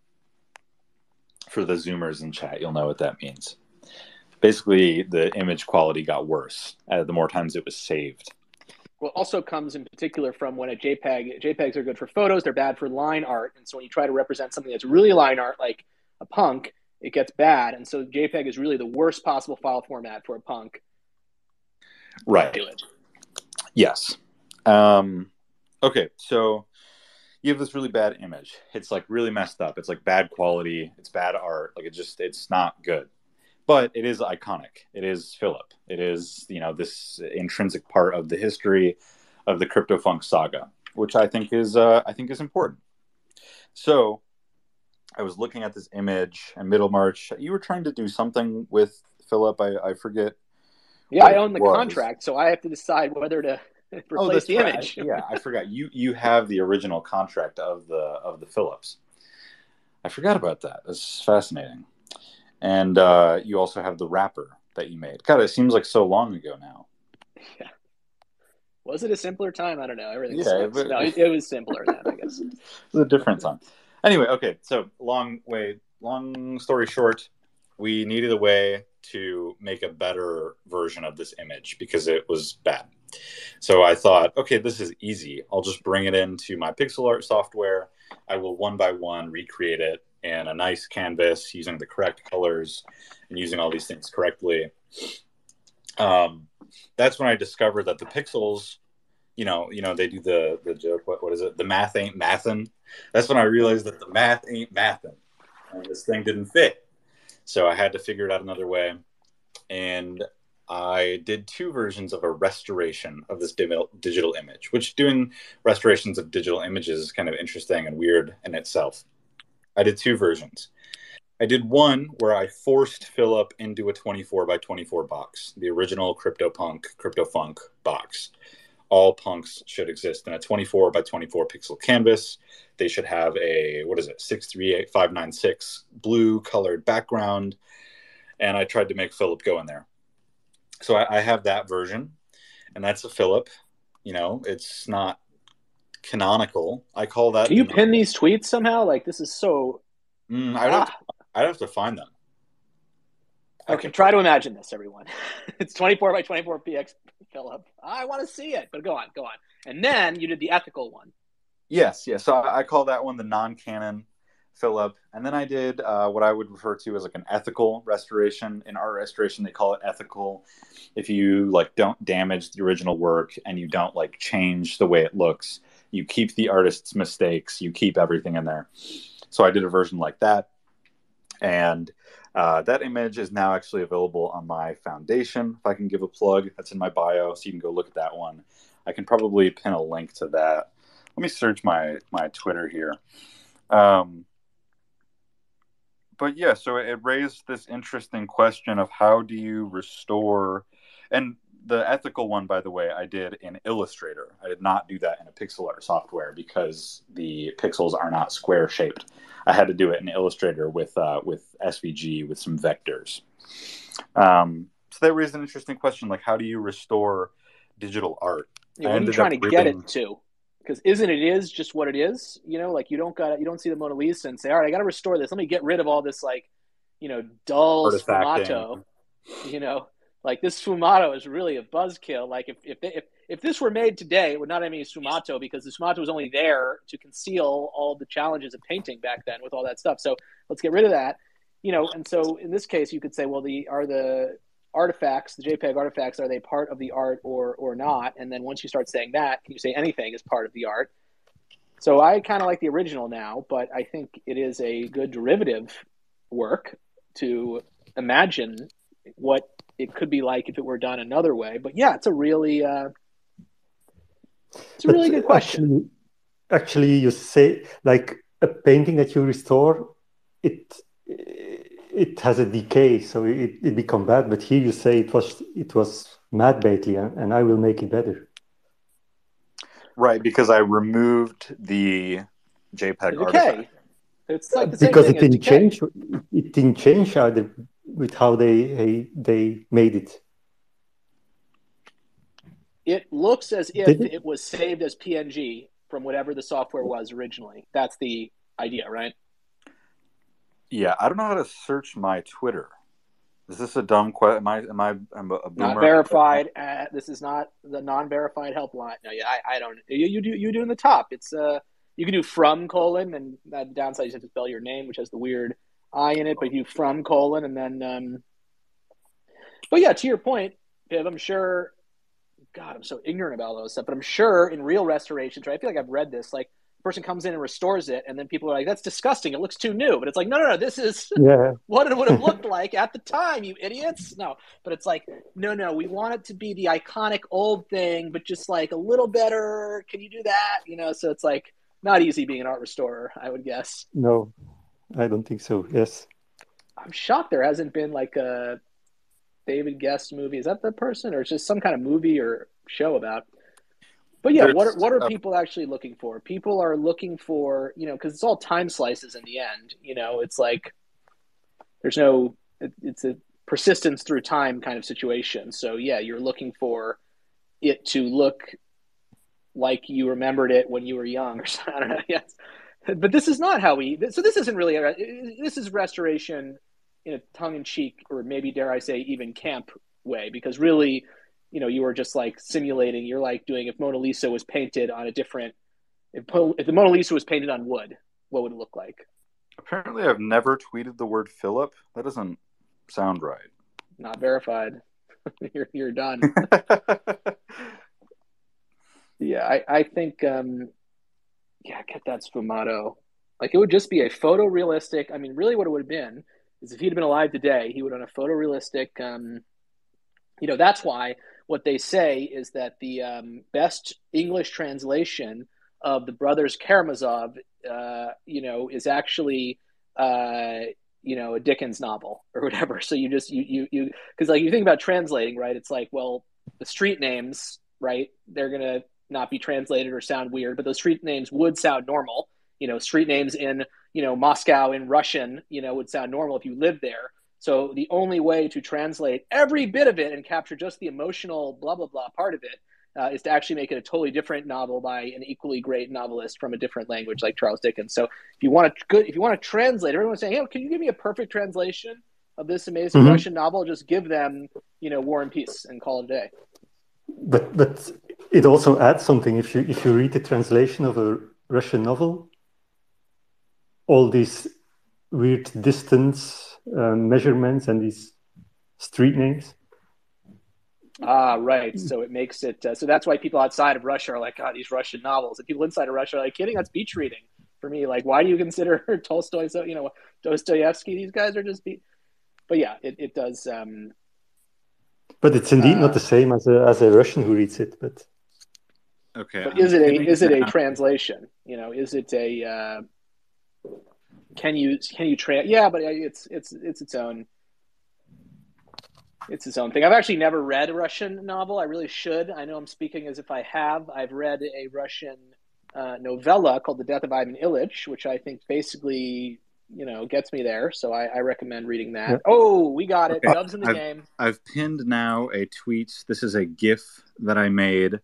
For the Zoomers in chat, you'll know what that means. Basically, the image quality got worse uh, the more times it was saved. Well, also comes in particular from when a JPEG. JPEGs are good for photos. They're bad for line art. And so when you try to represent something that's really line art, like a punk, it gets bad. And so JPEG is really the worst possible file format for a punk. Right. Do it. Yes. Um, okay, so you have this really bad image. It's like really messed up. It's like bad quality. It's bad art. Like it just it's not good. But it is iconic. It is Philip. It is, you know, this intrinsic part of the history of the CryptoPunk saga, which I think is uh, I think is important. So I was looking at this image and Middlemarch. You were trying to do something with Philip. I, I forget. Yeah, what I it own the was. contract, so I have to decide whether to replace Oh, that's the right. image. Yeah, I forgot. You you have the original contract of the of the Phillips. I forgot about that. That's fascinating. And uh, you also have the wrapper that you made. God, it seems like so long ago now. Yeah. Was it a simpler time? I don't know. Everything Yeah, sucks. but- No, it, it was simpler then, I guess. It was a different time. Anyway, okay. So long way. Long story short, we needed a way to make a better version of this image because it was bad. So I thought, okay, this is easy. I'll just bring it into my pixel art software. I will one by one recreate it in a nice canvas using the correct colors and using all these things correctly. Um, that's when I discovered that the pixels, you know, you know, they do the the joke. What what is it? The math ain't mathin'. That's when I realized that the math ain't mathin', and this thing didn't fit. So I had to figure it out another way, and I did two versions of a restoration of this digital image, which doing restorations of digital images is kind of interesting and weird in itself. I did two versions. I did one where I forced Philip into a twenty-four by twenty-four box, the original CryptoPunk, CryptoFunk box. All punks should exist in a twenty-four by twenty-four pixel canvas. They should have a, what is it, six three eight five nine six blue colored background. And I tried to make Philip go in there. So I, I have that version, and that's a Philip. You know, it's not canonical. I call that. Can you the, pin these tweets somehow? Like, this is so... Mm, I'd, ah. have to, I'd have to find them. I Okay, can- try to imagine this, everyone. It's twenty-four by twenty-four P X Philip. I want to see it, but go on, go on. And then you did the ethical one. Yes, yes. So I, I call that one the non-canon Philip. And then I did uh, what I would refer to as like an ethical restoration. In art restoration, they call it ethical. If you like don't damage the original work and you don't like change the way it looks, you keep the artist's mistakes, you keep everything in there. So I did a version like that. And uh, that image is now actually available on my foundation. If I can give a plug, that's in my bio, so you can go look at that one. I can probably pin a link to that. Let me search my, my Twitter here. Um, but yeah, so it raised this interesting question of how do you restore, and the ethical one, by the way, I did in Illustrator. I did not do that in a pixel art software because the pixels are not square shaped. I had to do it in Illustrator with uh, with S V G with some vectors. Um, so that raised an interesting question, like how do you restore digital art? Yeah, I what are you ended trying up to get reading- it to? Because isn't it is just what it is? You know, like you don't got you don't see the Mona Lisa and say, all right, I got to restore this. Let me get rid of all this like, you know, dull Artifacting. sfumato. You know, like this sfumato is really a buzzkill. Like if if if if this were made today, it would not have any sfumato because the sfumato was only there to conceal all the challenges of painting back then with all that stuff. So let's get rid of that. You know, and so in this case, you could say, well, the are the artifacts, the JPEG artifacts, are they part of the art or or not? And then once you start saying that, can you say anything is part of the art? So I kind of like the original now, but I think it is a good derivative work to imagine what it could be like if it were done another way. But yeah, it's a really uh, it's a But really good question. Actually, actually, you say like a painting that you restore, it it has a decay, so it, it become bad. But here you say it was it was mad badly, and, and I will make it better. Right, because I removed the JPEG The decay. artifact. It's like the same Because thing it as didn't decay. change. It didn't change how the, with how they they made it. It looks as if Did it? it was saved as P N G from whatever the software was originally. That's the idea, right? Yeah, I don't know how to search my Twitter. Is this a dumb question? Am I am I am a boomer? Not verified. Uh, this is not the non-verified helpline. No, yeah, I, I don't. You, you do you do in the top. It's uh, you can do from colon, and that downside you have to spell your name, which has the weird I in it. But you from colon, and then. Um, but yeah, to your point, Viv, I'm sure. God, I'm so ignorant about all those stuff. But I'm sure in real restorations, right? I feel like I've read this. Like, the person comes in and restores it, and then people are like, "That's disgusting. It looks too new." But it's like, no, no, no. This is Yeah. what it would have looked like at the time, you idiots. No, but it's like, no, no. We want it to be the iconic old thing, but just like a little better. Can you do that? You know. So it's like not easy being an art restorer, I would guess. No, I don't think so. Yes. I'm shocked there hasn't been like a David Guest movie. Is that the person, or it's just some kind of movie or show about? But yeah, There's, what are, what are uh, people actually looking for? People are looking for, you know, because it's all time slices in the end. You know, it's like there's no, it, it's a persistence through time kind of situation. So yeah, you're looking for it to look like you remembered it when you were young, or something. I don't know. Yes, but this is not how we. So this isn't really. A, this is restoration in a tongue-in-cheek, or maybe dare I say, even camp way, because really, you know, you were just like simulating. You're like doing if Mona Lisa was painted on a different. If, if the Mona Lisa was painted on wood, what would it look like? apparently, I've never tweeted the word Philip. That doesn't sound right. Not verified. you're you're done. Yeah, I I think um, yeah, get that sfumato. Like it would just be a photorealistic. I mean, really, what it would have been is if he'd been alive today, he would have done a photorealistic. Um, you know, that's why what they say is that the um, best English translation of the brothers Karamazov, uh, you know, is actually, uh, you know, a Dickens novel or whatever. So you just you you you because like you think about translating, right? It's like, well, the street names, right? They're gonna not be translated or sound weird, but those street names would sound normal. You know, street names in, you know, Moscow in Russian, you know, would sound normal if you lived there. So the only way to translate every bit of it and capture just the emotional blah, blah, blah part of it uh, is to actually make it a totally different novel by an equally great novelist from a different language like Charles Dickens. So if you want to good, if you want to translate, everyone's saying, hey, can you give me a perfect translation of this amazing Mhm. Russian novel? Just give them, you know, War and Peace and call it a day. But but it also adds something if you if you read the translation of a Russian novel, all these weird distance uh, measurements and these street names. Ah, right. So it makes it uh, so that's why people outside of Russia are like, God, these Russian novels, and people inside of Russia are like, kidding, that's beach reading for me. Like, why do you consider Tolstoy so, you know, Dostoevsky? These guys are just be. But yeah, it it does. Um, But it's indeed uh, not the same as a as a Russian who reads it. But Okay. but I'm is it a kidding is it a now. translation? You know, is it a uh, can you can you tra- Yeah, but it's it's it's its own. It's its own thing. I've actually never read a Russian novel. I really should. I know I'm speaking as if I have. I've read a Russian uh, novella called The Death of Ivan Ilyich, which I think basically, you know, gets me there. So I, I recommend reading that. Yeah. Oh, we got it. Okay. Dub's in the I've, game. I've pinned now a tweet. This is a GIF that I made.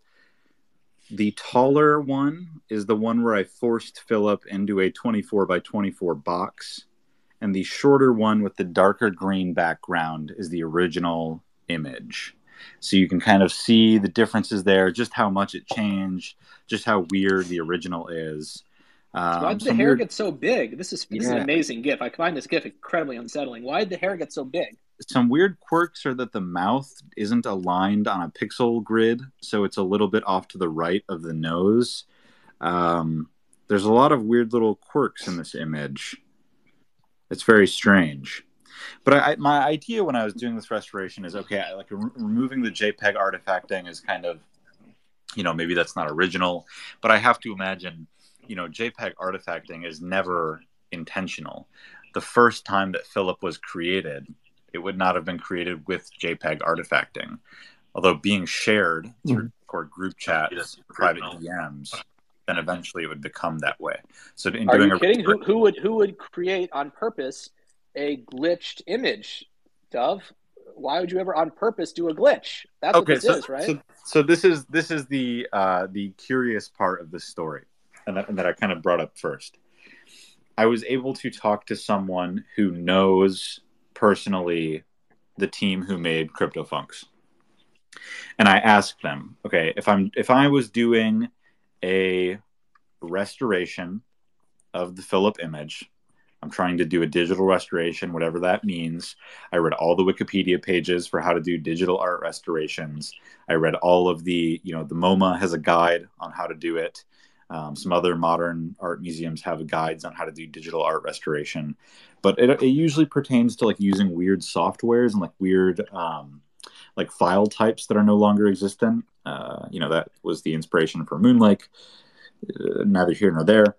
The taller one is the one where I forced Philip into a twenty-four by twenty-four box. And the shorter one with the darker green background is the original image. So you can kind of see the differences there, just how much it changed, just how weird the original is. Um, Why did the some hair weird- get so big? This is this is an Yeah. amazing GIF. I find this GIF incredibly unsettling. Why did the hair get so big? Some weird quirks are that the mouth isn't aligned on a pixel grid, so it's a little bit off to the right of the nose. Um, there's a lot of weird little quirks in this image. It's very strange. But I, I, my idea when I was doing this restoration is, okay, I, like re- removing the JPEG artifacting is kind of, you know, maybe that's not original, but I have to imagine, you know, JPEG artifacting is never intentional. The first time that Philip was created, it would not have been created with JPEG artifacting. Although being shared through mm-hmm. group chats, private D Ms, then eventually it would become that way. So in Are doing you a kidding? Who, who would who would create on purpose a glitched image, Dove? Why would you ever on purpose do a glitch? That's okay, what this so, is, right? So, so this is this is the uh, the curious part of the story, and that, and that I kind of brought up first. I was able to talk to someone who knows personally the team who made CryptoPunks, and I asked them, okay, if I'm if I was doing a restoration of the Philip image, I'm trying to do a digital restoration, whatever that means. I read all the Wikipedia pages for how to do digital art restorations. I read all of the, you know, the MoMA has a guide on how to do it. Um, some other modern art museums have guides on how to do digital art restoration. But it, it usually pertains to like using weird softwares and like weird um, like file types that are no longer existent. Uh, you know, that was the inspiration for Moonlake. Uh, neither here nor there.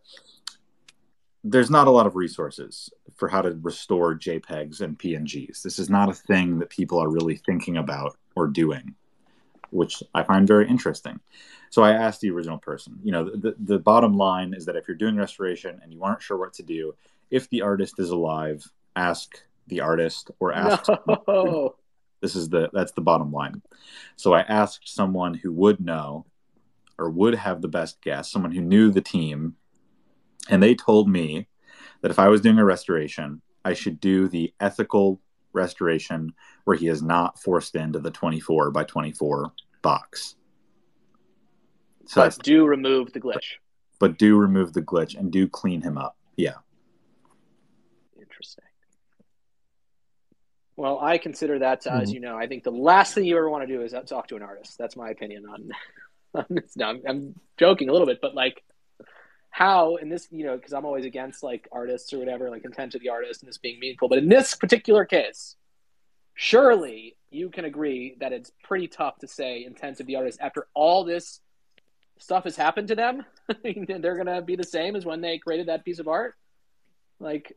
There's not a lot of resources for how to restore JPEGs and P N Gs. This is not a thing that people are really thinking about or doing, which I find very interesting. So I asked the original person, you know, the, the bottom line is that if you're doing restoration and you aren't sure what to do, if the artist is alive, ask the artist or ask. No. This is the, that's the bottom line. So I asked someone who would know or would have the best guess, someone who knew the team. And they told me that if I was doing a restoration, I should do the ethical restoration where he is not forced into the twenty-four by twenty-four box. So but do remove the glitch. But do remove the glitch and do clean him up. Yeah. Interesting. Well, I consider that, uh, mm-hmm. as you know, I think the last thing you ever want to do is talk to an artist. That's my opinion on, on this. Now, I'm, I'm joking a little bit, but like, how in this, you know, because I'm always against like artists or whatever, like intent of the artist and this being meaningful. But in this particular case, surely you can agree that it's pretty tough to say intent of the artist after all this stuff has happened to them. They're going to be the same as when they created that piece of art. Like,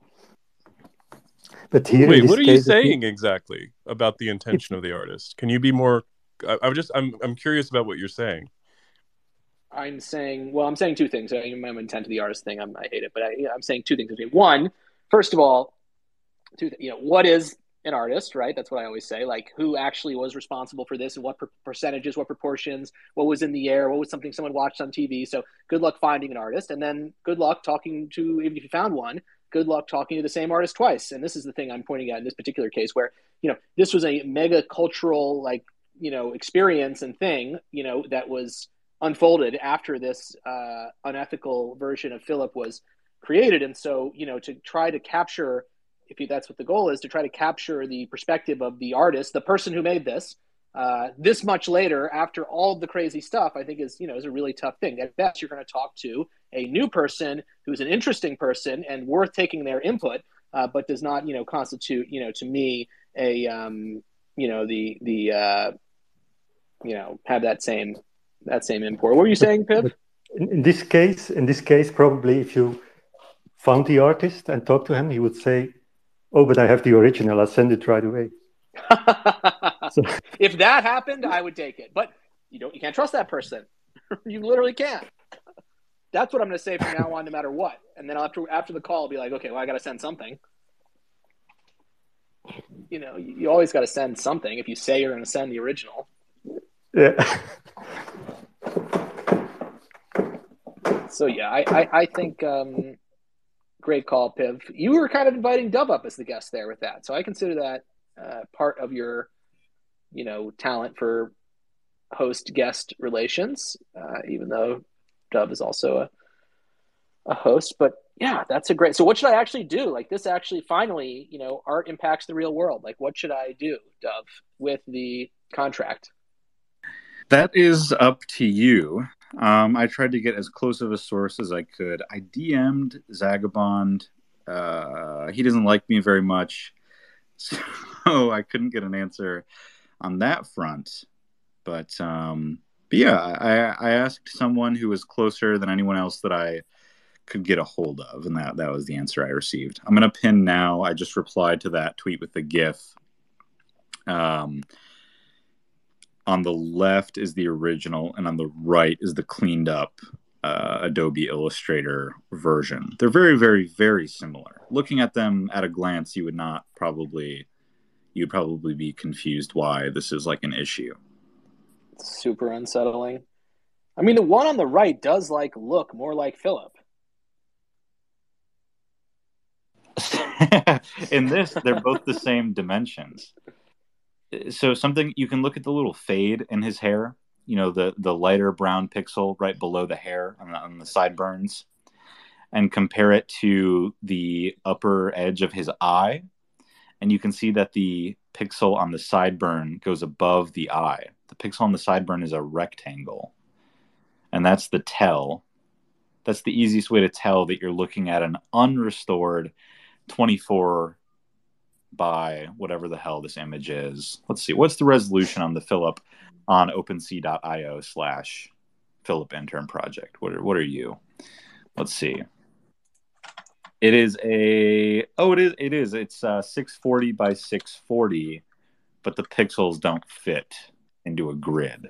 but here wait, what are you saying he... exactly about the intention of the artist? Can you be more? I, I'm just, I'm, I'm curious about what you're saying. I'm saying, well, I'm saying two things. I mean, my intent of the artist thing, I'm, I hate it, but I, I'm saying two things. One, first of all, two, you know, what is an artist, right? That's what I always say. Like, who actually was responsible for this and what per- percentages, what proportions, what was in the air, what was something someone watched on T V. So good luck finding an artist. And then good luck talking to, even if you found one, good luck talking to the same artist twice. And this is the thing I'm pointing at in this particular case where, you know, this was a mega cultural, like, you know, experience and thing, you know, that was unfolded after this uh, unethical version of Philip was created. And so, you know, to try to capture, if you, that's what the goal is, to try to capture the perspective of the artist, the person who made this, uh, this much later, after all the crazy stuff, I think is, you know, is a really tough thing. At best, you're going to talk to a new person who's an interesting person and worth taking their input, uh, but does not, you know, constitute, you know, to me, a, um, you know, the, the, uh, you know, have that same, that same import. What were you saying, Pip? In, in this case, in this case, probably if you found the artist and talked to him, he would say, "Oh, but I have the original. I'll send it right away." So, If that happened, I would take it. But you don't. You can't trust that person. You literally can't. That's what I'm going to say from now on, no matter what. And then after after the call, I'll be like, okay, well, I got to send something. You know, you, you always got to send something if you say you're going to send the original. yeah. So yeah, I I, I think um, great call, Piv. You were kind of inviting Dub up as the guest there with that, so I consider that uh, part of your, you know, talent for host guest relations. Uh, even though Dub is also a a host, but yeah, that's a great. So what should I actually do? Like this actually finally, you know, art impacts the real world. Like what should I do, Dub, with the contract? That is up to you. Um, I tried to get as close of a source as I could. I D M'd Zagabond. Uh, he doesn't like me very much, so I couldn't get an answer on that front. But, um, but yeah, I, I asked someone who was closer than anyone else that I could get a hold of, and that, that was the answer I received. I'm going to pin now. I just replied to that tweet with the GIF. Um, on the left is the original, and on the right is the cleaned up uh, Adobe Illustrator version. They're very, very, very similar. Looking at them at a glance, you would not probably, you'd probably be confused why this is like an issue. It's super unsettling. I mean, the one on the right does like look more like Philip. In this, they're both the same dimensions. So something you can look at the little fade in his hair, you know, the the lighter brown pixel right below the hair on the, on the sideburns, and compare it to the upper edge of his eye, and you can see that the pixel on the sideburn goes above the eye. The pixel on the sideburn is a rectangle, and that's the tell. That's the easiest way to tell that you're looking at an unrestored twenty-four by whatever the hell this image is. Let's see. What's the resolution on the Philip on OpenSea.io slash Philip Intern Project? What are, what are you? Let's see. It is a, oh, it is, it is. It's uh, six forty by six forty, but the pixels don't fit into a grid.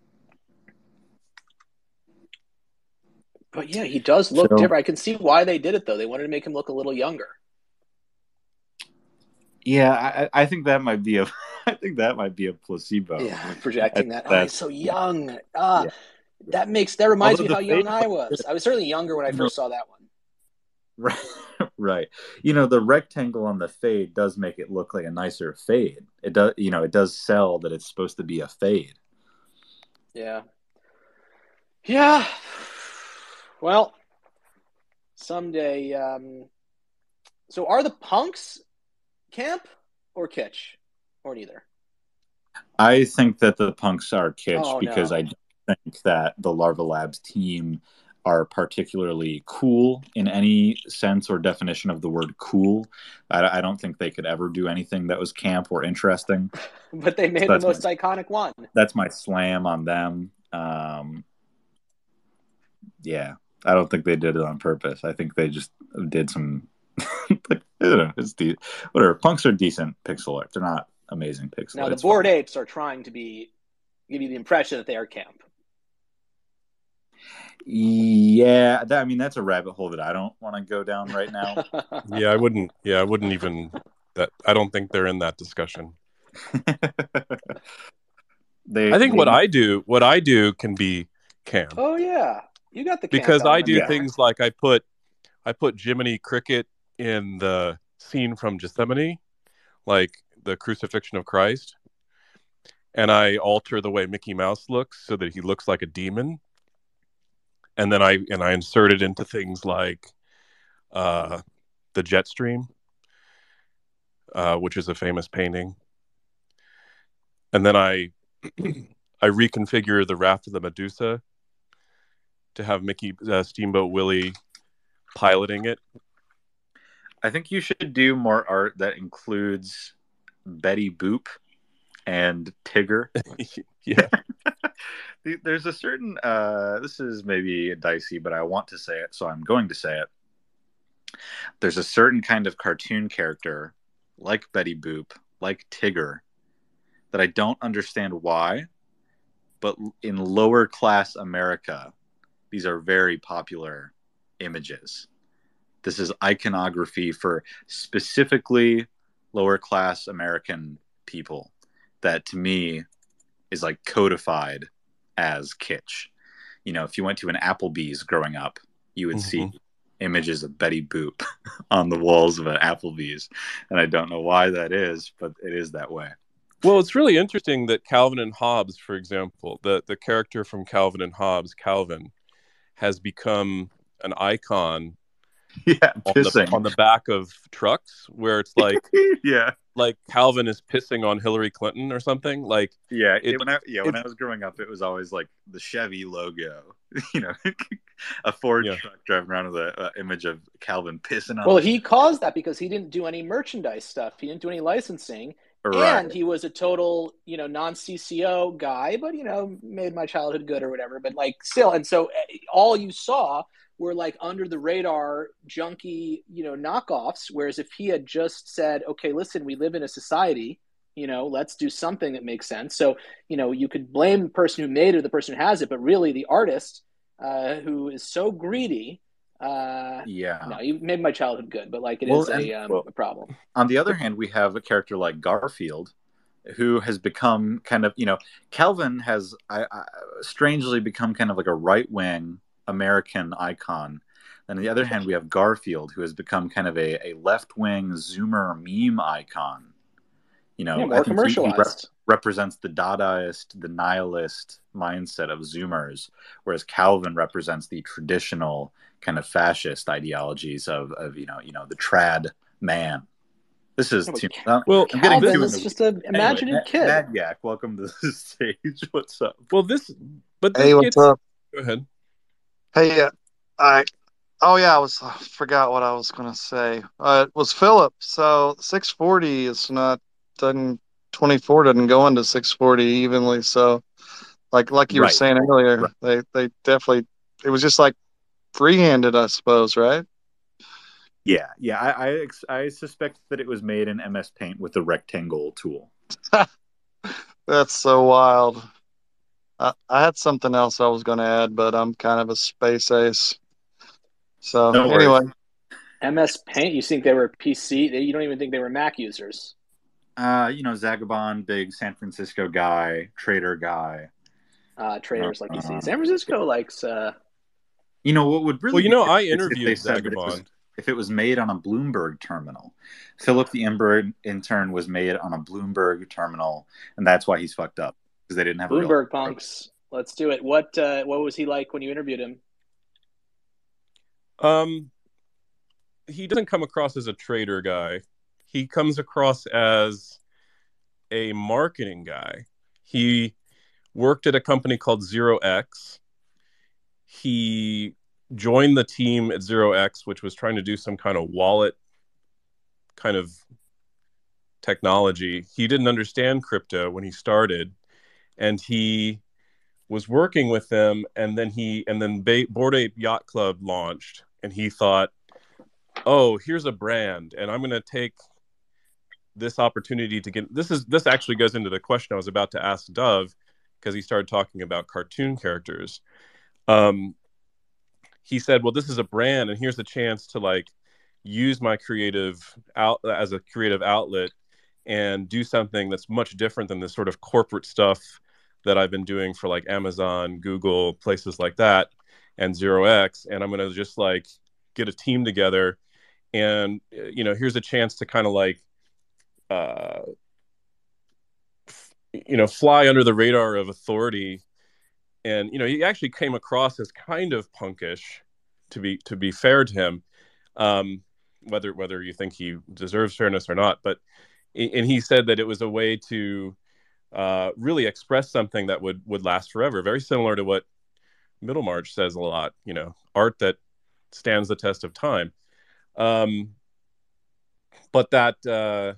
But yeah, he does look So, different. I can see why they did it, though. They wanted to make him look a little younger. Yeah, I, I think that might be a, I think that might be a placebo. Yeah, projecting that. That, Oh, he's so young. Ah, yeah. that makes that reminds Although me the how young fade- I was. I was certainly younger when I first saw that one. Right, right. You know, the rectangle on the fade does make it look like a nicer fade. It does, you know, it does sell that it's supposed to be a fade. Yeah. Yeah. Well, someday. Um, so are the punks camp or Kitch or neither? I think that the punks are Kitch Oh, because no. I don't think that the Larva Labs team are particularly cool in any sense or definition of the word cool. I, I don't think they could ever do anything that was camp or interesting. But they made So the most my, iconic one. That's my slam on them. Um, yeah, I don't think they did it on purpose. I think they just did some. Like, I don't know. It's de- whatever. Punks are decent pixel art. They're not amazing pixel now art. the It's Bored fine. Apes are trying to be give you the impression that they are camp. Yeah, that, I mean that's a rabbit hole that I don't want to go down right now. Yeah, I wouldn't. Yeah, I wouldn't even. That I don't think they're in that discussion. they, I think they, what I do, what I do, can be camp. Oh yeah, you got the camp because I do there. things like I put I put Jiminy Cricket in the scene from Gethsemane, like the crucifixion of Christ, and I alter the way Mickey Mouse looks so that he looks like a demon, and then I and I insert it into things like uh, the jet stream, uh, which is a famous painting, and then I I reconfigure the Raft of the Medusa to have Mickey uh, Steamboat Willie piloting it. I think you should do more art that includes Betty Boop and Tigger. Yeah. There's a certain, uh, this is maybe dicey, but I want to say it, so I'm going to say it. There's a certain kind of cartoon character, like Betty Boop, like Tigger, that I don't understand why, but in lower class America, these are very popular images. This is iconography for specifically lower class American people that to me is like codified as kitsch. You know, if you went to an Applebee's growing up, you would Mm-hmm. see images of Betty Boop on the walls of an Applebee's. And I don't know why that is, but it is that way. Well, it's really interesting that Calvin and Hobbes, for example, the, the character from Calvin and Hobbes, Calvin, has become an icon Yeah, on pissing. the, on the back of trucks, where it's like, yeah, like Calvin is pissing on Hillary Clinton or something. Like, yeah, it, it, when I, yeah, when it, I was growing up, it was always like the Chevy logo, you know, a Ford yeah. truck driving around with an uh, image of Calvin pissing on. Well, the he caused that because he didn't do any merchandise stuff. He didn't do any licensing. Right. And he was a total, you know, non-C C O guy, but, you know, made my childhood good or whatever. But, like, still. And so all you saw were, like, under the radar, junky, you know, knockoffs. Whereas if he had just said, okay, listen, we live in a society, you know, let's do something that makes sense. So, you know, you could blame the person who made it or the person who has it, but really the artist uh, who is so greedy. Uh, yeah. No, you made my childhood good, but like it well, is a, um, well, a problem. On the other hand, we have a character like Garfield, who has become kind of, you know, Calvin has I, I, strangely become kind of like a right-wing American icon. And on the other hand, we have Garfield, who has become kind of a, a left-wing Zoomer meme icon. You know, Yeah, more I think he, he rep- commercialized. represents the Dadaist, the nihilist mindset of Zoomers, whereas Calvin represents the traditional kind of fascist ideologies of, of you know, you know, the trad man. This is No, but too. Ca- I'm Well, I'm getting Calvin too is into just an imaginative anyway, kid. Mad Yak, welcome to the stage. What's up? Well, this, but this Hey, what's gets. up? Go ahead. Hey, uh, I. Oh yeah, I was I forgot what I was gonna say. Uh, it was Philip. So six forty is not doesn't twenty-four doesn't go into six forty evenly. So like like you were Right. saying earlier, Right. they they definitely it was just like free-handed, I suppose, right? Yeah, yeah. I, I ex- I suspect that it was made in M S Paint with the rectangle tool. That's so wild. I, I had something else I was gonna add, but I'm kind of a space ace. So No anyway, worries. M S Paint, you think they were P C? You don't even think they were Mac users. Uh, you know, Zagabond, big San Francisco guy, trader guy. Uh, traders, like you Uh, see. San Francisco likes. Uh, You know what would really Well, you be know, good I is if interviewed they said that it was, Zagabond. if it was made on a Bloomberg terminal. Philip the Ember intern was made on a Bloomberg terminal, and that's why he's fucked up because they didn't have a real Bloomberg punks. Let's do it. What uh, What was he like when you interviewed him? Um, he doesn't come across as a trader guy. He comes across as a marketing guy. He worked at a company called Zero X. He joined the team at Zero X, which was trying to do some kind of wallet kind of technology. He didn't understand crypto when he started, and he was working with them. And then he and then ba- Bored Ape Yacht Club launched, and he thought, "Oh, here's a brand, and I'm going to take this opportunity to get this is this actually goes into the question I was about to ask Dove, because he started talking about cartoon characters. Um, he said, well, this is a brand, and here's a chance to like use my creative out as a creative outlet and do something that's much different than the sort of corporate stuff that I've been doing for like Amazon, Google, places like that, and Zero X. And I'm going to just like get a team together, and you know, here's a chance to kind of like uh, you know, fly under the radar of authority. And, you know, he actually came across as kind of punkish, to be, to be fair to him, um, whether, whether you think he deserves fairness or not. But, and he said that it was a way to uh, really express something that would, would last forever. Very similar to what Middlemarch says a lot, you know, art that stands the test of time. Um, but that, uh,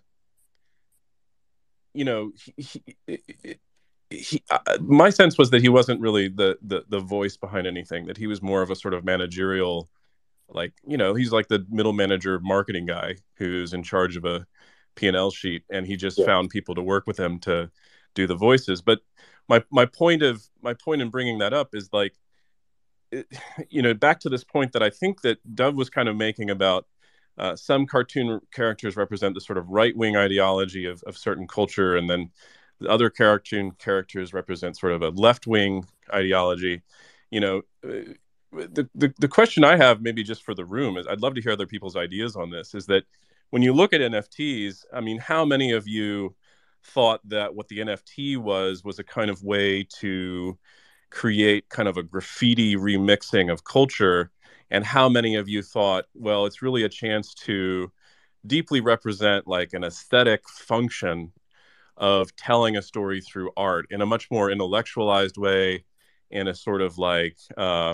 you know, he, he, he uh, my sense was that he wasn't really the, the the voice behind anything, that he was more of a sort of managerial, like, you know, he's like the middle manager marketing guy who's in charge of a P and L sheet, and he just Yeah. found people to work with him to do the voices. But my my point of my point in bringing that up is like, it, you know, back to this point that I think that Dove was kind of making about uh, some cartoon characters represent the sort of right-wing ideology of, of certain culture, and then the other cartoon characters represent sort of a left-wing ideology. You know, uh, the, the the question I have, maybe just for the room, is I'd love to hear other people's ideas on this. Is that when you look at N F Ts, I mean, how many of you thought that what the N F T was was a kind of way to create kind of a graffiti remixing of culture? And how many of you thought, well, it's really a chance to deeply represent like an aesthetic function of telling a story through art in a much more intellectualized way, in a sort of like uh,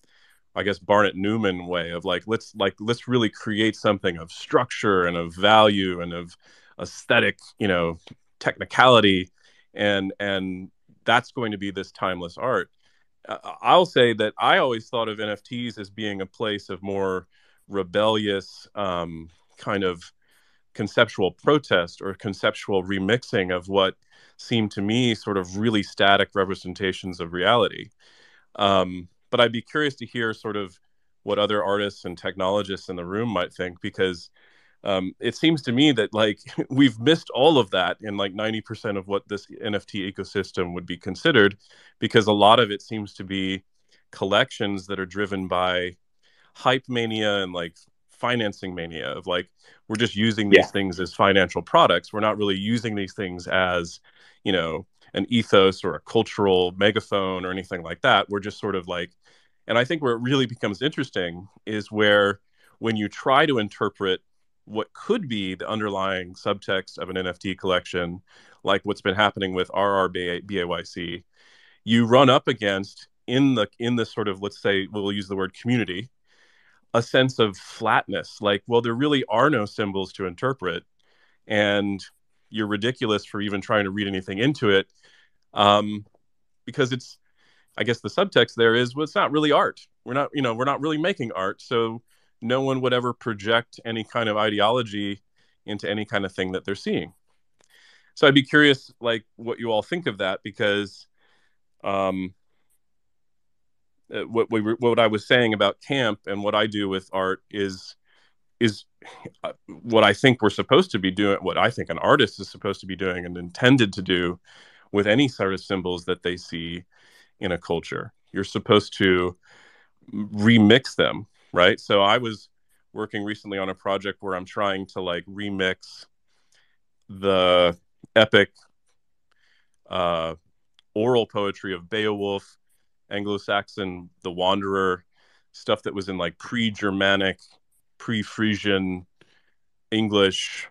I guess Barnett Newman way of like let's like let's really create something of structure and of value and of aesthetic, you know, technicality, and and that's going to be this timeless art. Uh, I'll say that I always thought of N F Ts as being a place of more rebellious um, kind of conceptual protest or conceptual remixing of what seemed to me sort of really static representations of reality. Um, but I'd be curious to hear sort of what other artists and technologists in the room might think, because um, it seems to me that like we've missed all of that in like ninety percent of what this N F T ecosystem would be considered, because a lot of it seems to be collections that are driven by hype mania and like financing mania of like, we're just using these Yeah. things as financial products. We're not really using these things as, you know, an ethos or a cultural megaphone or anything like that. We're just sort of like, and I think where it really becomes interesting is where when you try to interpret what could be the underlying subtext of an N F T collection, like what's been happening with R R B A Y C, you run up against in the in the sort of, let's say, we'll use the word community, a sense of flatness. Like, well, there really are no symbols to interpret, and you're ridiculous for even trying to read anything into it, um, because it's, I guess the subtext there is, well, it's not really art. We're not, you know, we're not really making art, so no one would ever project any kind of ideology into any kind of thing that they're seeing. So I'd be curious, like, what you all think of that, because um, what we were, what I was saying about camp and what I do with art is is what I think we're supposed to be doing, what I think an artist is supposed to be doing and intended to do with any sort of symbols that they see in a culture. You're supposed to remix them, right? So I was working recently on a project where I'm trying to like remix the epic uh, oral poetry of Beowulf, Anglo-Saxon, The Wanderer, stuff that was in like pre-Germanic, pre-Frisian English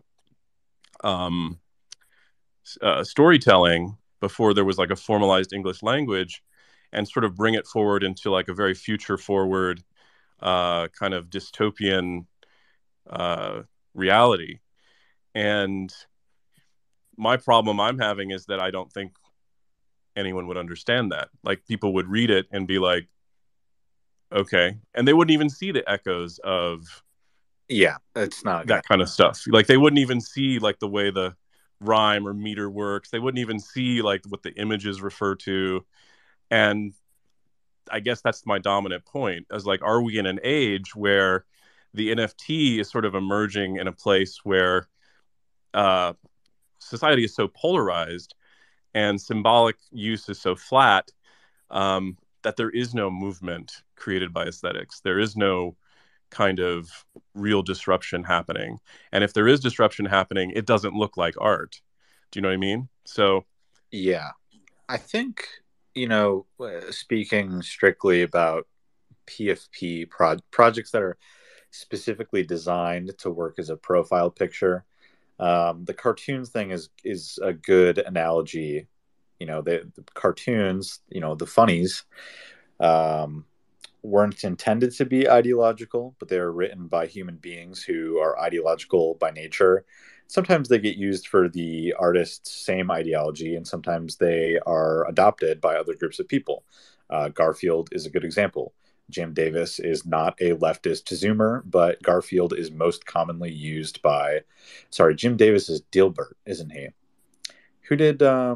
um, uh, storytelling before there was like a formalized English language, and sort of bring it forward into like a very future forward uh, kind of dystopian uh, reality. And my problem I'm having is that I don't think anyone would understand that. Like, people would read it and be like, okay. And they wouldn't even see the echoes of Yeah, it's not that kind of stuff. Like, they wouldn't even see like the way the rhyme or meter works. They wouldn't even see like what the images refer to. And I guess that's my dominant point, as like, are we in an age where the N F T is sort of emerging in a place where uh, society is so polarized and symbolic use is so flat, um, that there is no movement created by aesthetics. There is no kind of real disruption happening. And if there is disruption happening, it doesn't look like art. Do you know what I mean? So, yeah, I think, you know, speaking strictly about P F P pro- projects that are specifically designed to work as a profile picture, um, the cartoons thing is is a good analogy. You know, the, the cartoons, you know, the funnies, um, weren't intended to be ideological, but they were written by human beings who are ideological by nature. Sometimes they get used for the artist's same ideology, and sometimes they are adopted by other groups of people. Uh, Garfield is a good example. Jim Davis is not a leftist zoomer, but Garfield is most commonly used by, sorry, Jim Davis is Dilbert, isn't he? Who did, um,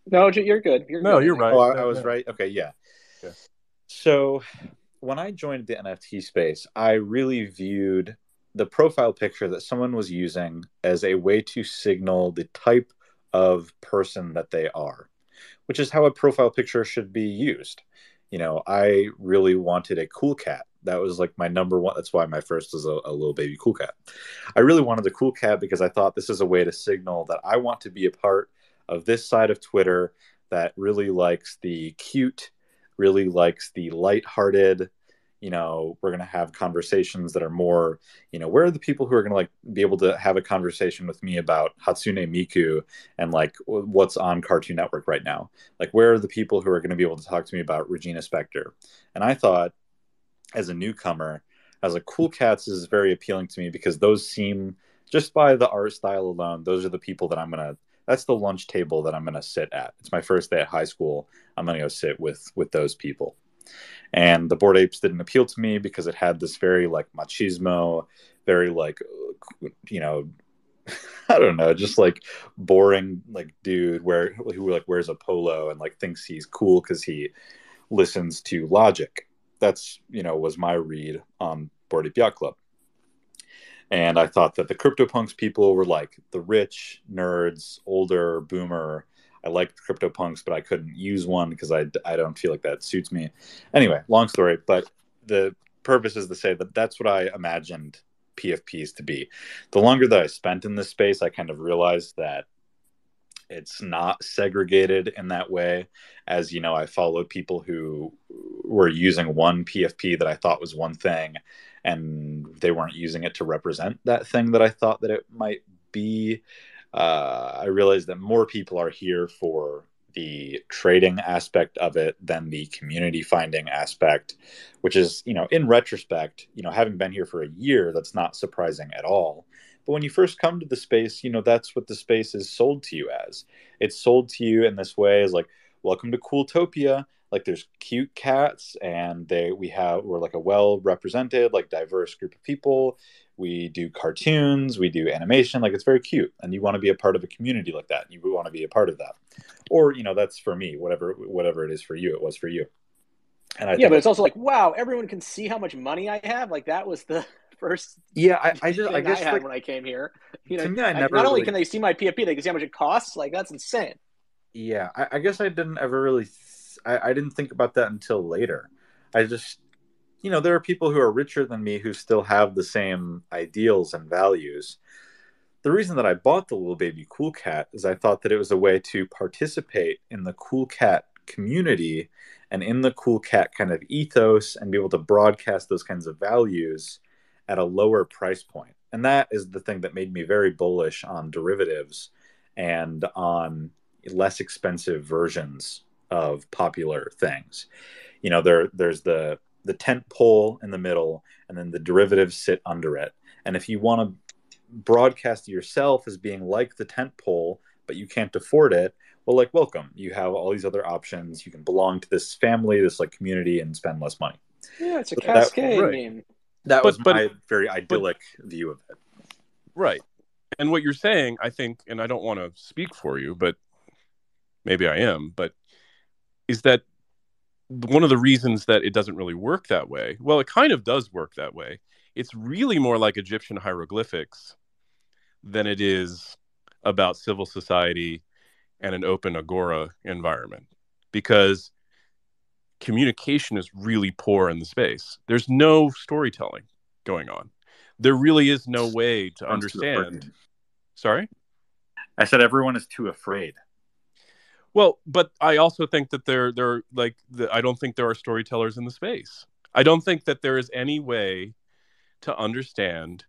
No, you're good. You're No, good, you're I think. right. Oh, I, No, I was no. right. Okay, yeah. Yeah. So when I joined the N F T space, I really viewed the profile picture that someone was using as a way to signal the type of person that they are, which is how a profile picture should be used. You know, I really wanted a cool cat. That was like my number one. That's why my first was a, a little baby cool cat. I really wanted the cool cat because I thought this is a way to signal that I want to be a part of this side of Twitter that really likes the cute, really likes the lighthearted. You know, we're going to have conversations that are more, you know, where are the people who are going to like be able to have a conversation with me about Hatsune Miku and like what's on Cartoon Network right now? Like, where are the people who are going to be able to talk to me about Regina Spektor? And I thought, as a newcomer, as a Cool Cats is very appealing to me because those seem, just by the art style alone, those are the people that I'm going to, that's the lunch table that I'm going to sit at. It's my first day at high school. I'm going to go sit with with those people. And the Bored Apes didn't appeal to me because it had this very like machismo, very like, you know, I don't know, just like boring like dude where who like wears a polo and like thinks he's cool because he listens to Logic. That's, you know, was my read on Bored Ape Yacht Club. And I thought that the CryptoPunks people were like the rich nerds, older, boomer. I liked CryptoPunks, but I couldn't use one because I, I don't feel like that suits me. Anyway, long story, but the purpose is to say that that's what I imagined P F Ps to be. The longer that I spent in this space, I kind of realized that it's not segregated in that way. As you know, I followed people who were using one P F P that I thought was one thing, and they weren't using it to represent that thing that I thought that it might be. Uh, I realized that more people are here for the trading aspect of it than the community finding aspect, which is, you know, in retrospect, you know, having been here for a year, that's not surprising at all. But when you first come to the space, you know, that's what the space is sold to you as. It's sold to you in this way as like, welcome to Cooltopia. Like there's cute cats and they we have we're like a well represented, like diverse group of people. We do cartoons, we do animation, like it's very cute. And you want to be a part of a community like that. You want to be a part of that. Or, you know, that's for me, whatever whatever it is for you, it was for you. And I yeah, think but it's also like, wow, everyone can see how much money I have. Like that was the first yeah, I, I just thing I guess I had like, when I came here. You know, to me I I, never not only really can they see my P F P, they can see how much it costs. Like that's insane. Yeah, I, I guess I didn't ever really. Th- I, I didn't think about that until later. I just, you know, there are people who are richer than me who still have the same ideals and values. The reason that I bought the Little Baby Cool Cat is I thought that it was a way to participate in the Cool Cat community and in the Cool Cat kind of ethos and be able to broadcast those kinds of values at a lower price point. And that is the thing that made me very bullish on derivatives and on less expensive versions of popular things. You know, there there's the the tent pole in the middle, and then the derivatives sit under it. And if you want to broadcast yourself as being like the tent pole, but you can't afford it, well, like, welcome. You have all these other options. You can belong to this family, this like community, and spend less money. Yeah, it's a So that, cascade right. meme. that But- was but- my very idyllic but- view of it. Right. And what you're saying, I think, and I don't want to speak for you, but maybe I am, but is that one of the reasons that it doesn't really work that way? Well, it kind of does work that way. It's really more like Egyptian hieroglyphics than it is about civil society and an open agora environment, because communication is really poor in the space. There's no storytelling going on. There really is no way to Everyone's too understand. afraid. Sorry? I said everyone is too afraid. Well, but I also think that there, there, like, the, I don't think there are storytellers in the space. I don't think that there is any way to understand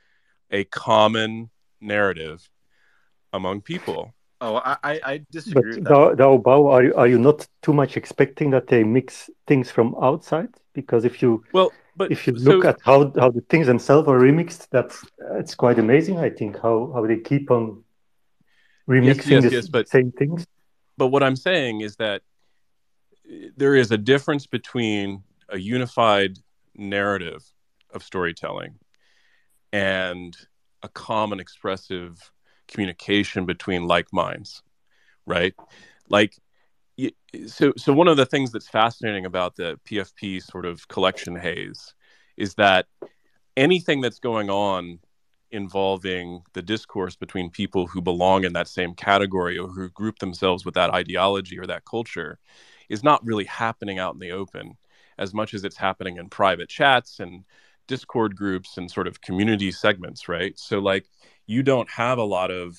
a common narrative among people. Oh, I, I, I disagree But with that. Dao, Dao Bao, are you, are you not too much expecting that they mix things from outside? Because if you Well, but if you so, look at how how the things themselves are remixed, that's it's quite amazing. I think how how they keep on remixing yes, the yes, but same things. but what I'm saying is that there is a difference between a unified narrative of storytelling and a common expressive communication between like minds, right? like, so so one of the things that's fascinating about the P F P sort of collection haze is that anything that's going on involving the discourse between people who belong in that same category or who group themselves with that ideology or that culture is not really happening out in the open as much as it's happening in private chats and Discord groups and sort of community segments, right? So like you don't have a lot of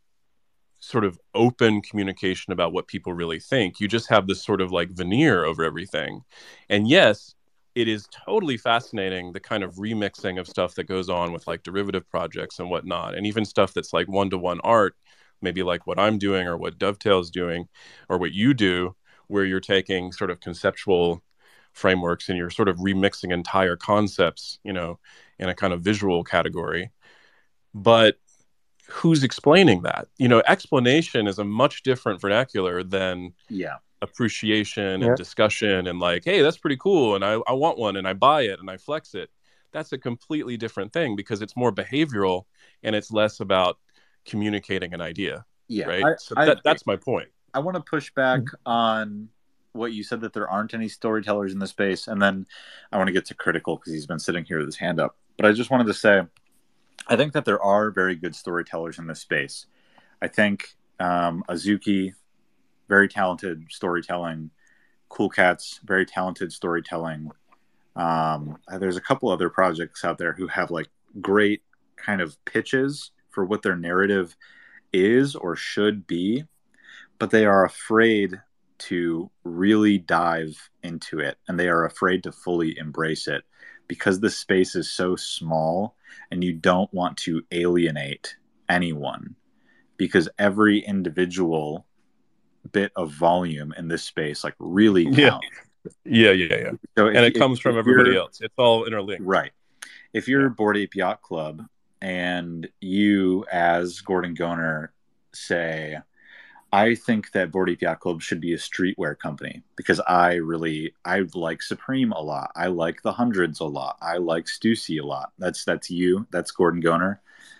sort of open communication about what people really think. You just have this sort of like veneer over everything. And yes, it is totally fascinating, the kind of remixing of stuff that goes on with like derivative projects and whatnot, and even stuff that's like one-to-one art, maybe like what I'm doing or what Dovetail's doing or what you do, where you're taking sort of conceptual frameworks and you're sort of remixing entire concepts, you know, in a kind of visual category. But who's explaining that? You know, explanation is a much different vernacular than yeah. appreciation Yeah. and discussion and like, hey, that's pretty cool. And I, I want one and I buy it and I flex it. That's a completely different thing because it's more behavioral and it's less about communicating an idea. Yeah. Right. I, so I that, that's my point. I want to push back on what you said, that there aren't any storytellers in the space. And then I want to get to Critical because he's been sitting here with his hand up. But I just wanted to say, I think that there are very good storytellers in this space. I think um, Azuki, very talented storytelling. Cool Cats, very talented storytelling. Um, there's a couple other projects out there who have like great kind of pitches for what their narrative is or should be, but they are afraid to really dive into it, and they are afraid to fully embrace it because the space is so small and you don't want to alienate anyone, because every individual bit of volume in this space like really counts. Yeah, yeah, yeah. yeah. So and it comes from everybody else. It's all interlinked. Right. If you're Yeah. Bored Ape Yacht Club and you as Gordon Goner say, I think that Bored Ape Yacht Club should be a streetwear company because I really, I like Supreme a lot. I like the Hundreds a lot. I like Stussy a lot. That's, that's you. That's Gordon Goner.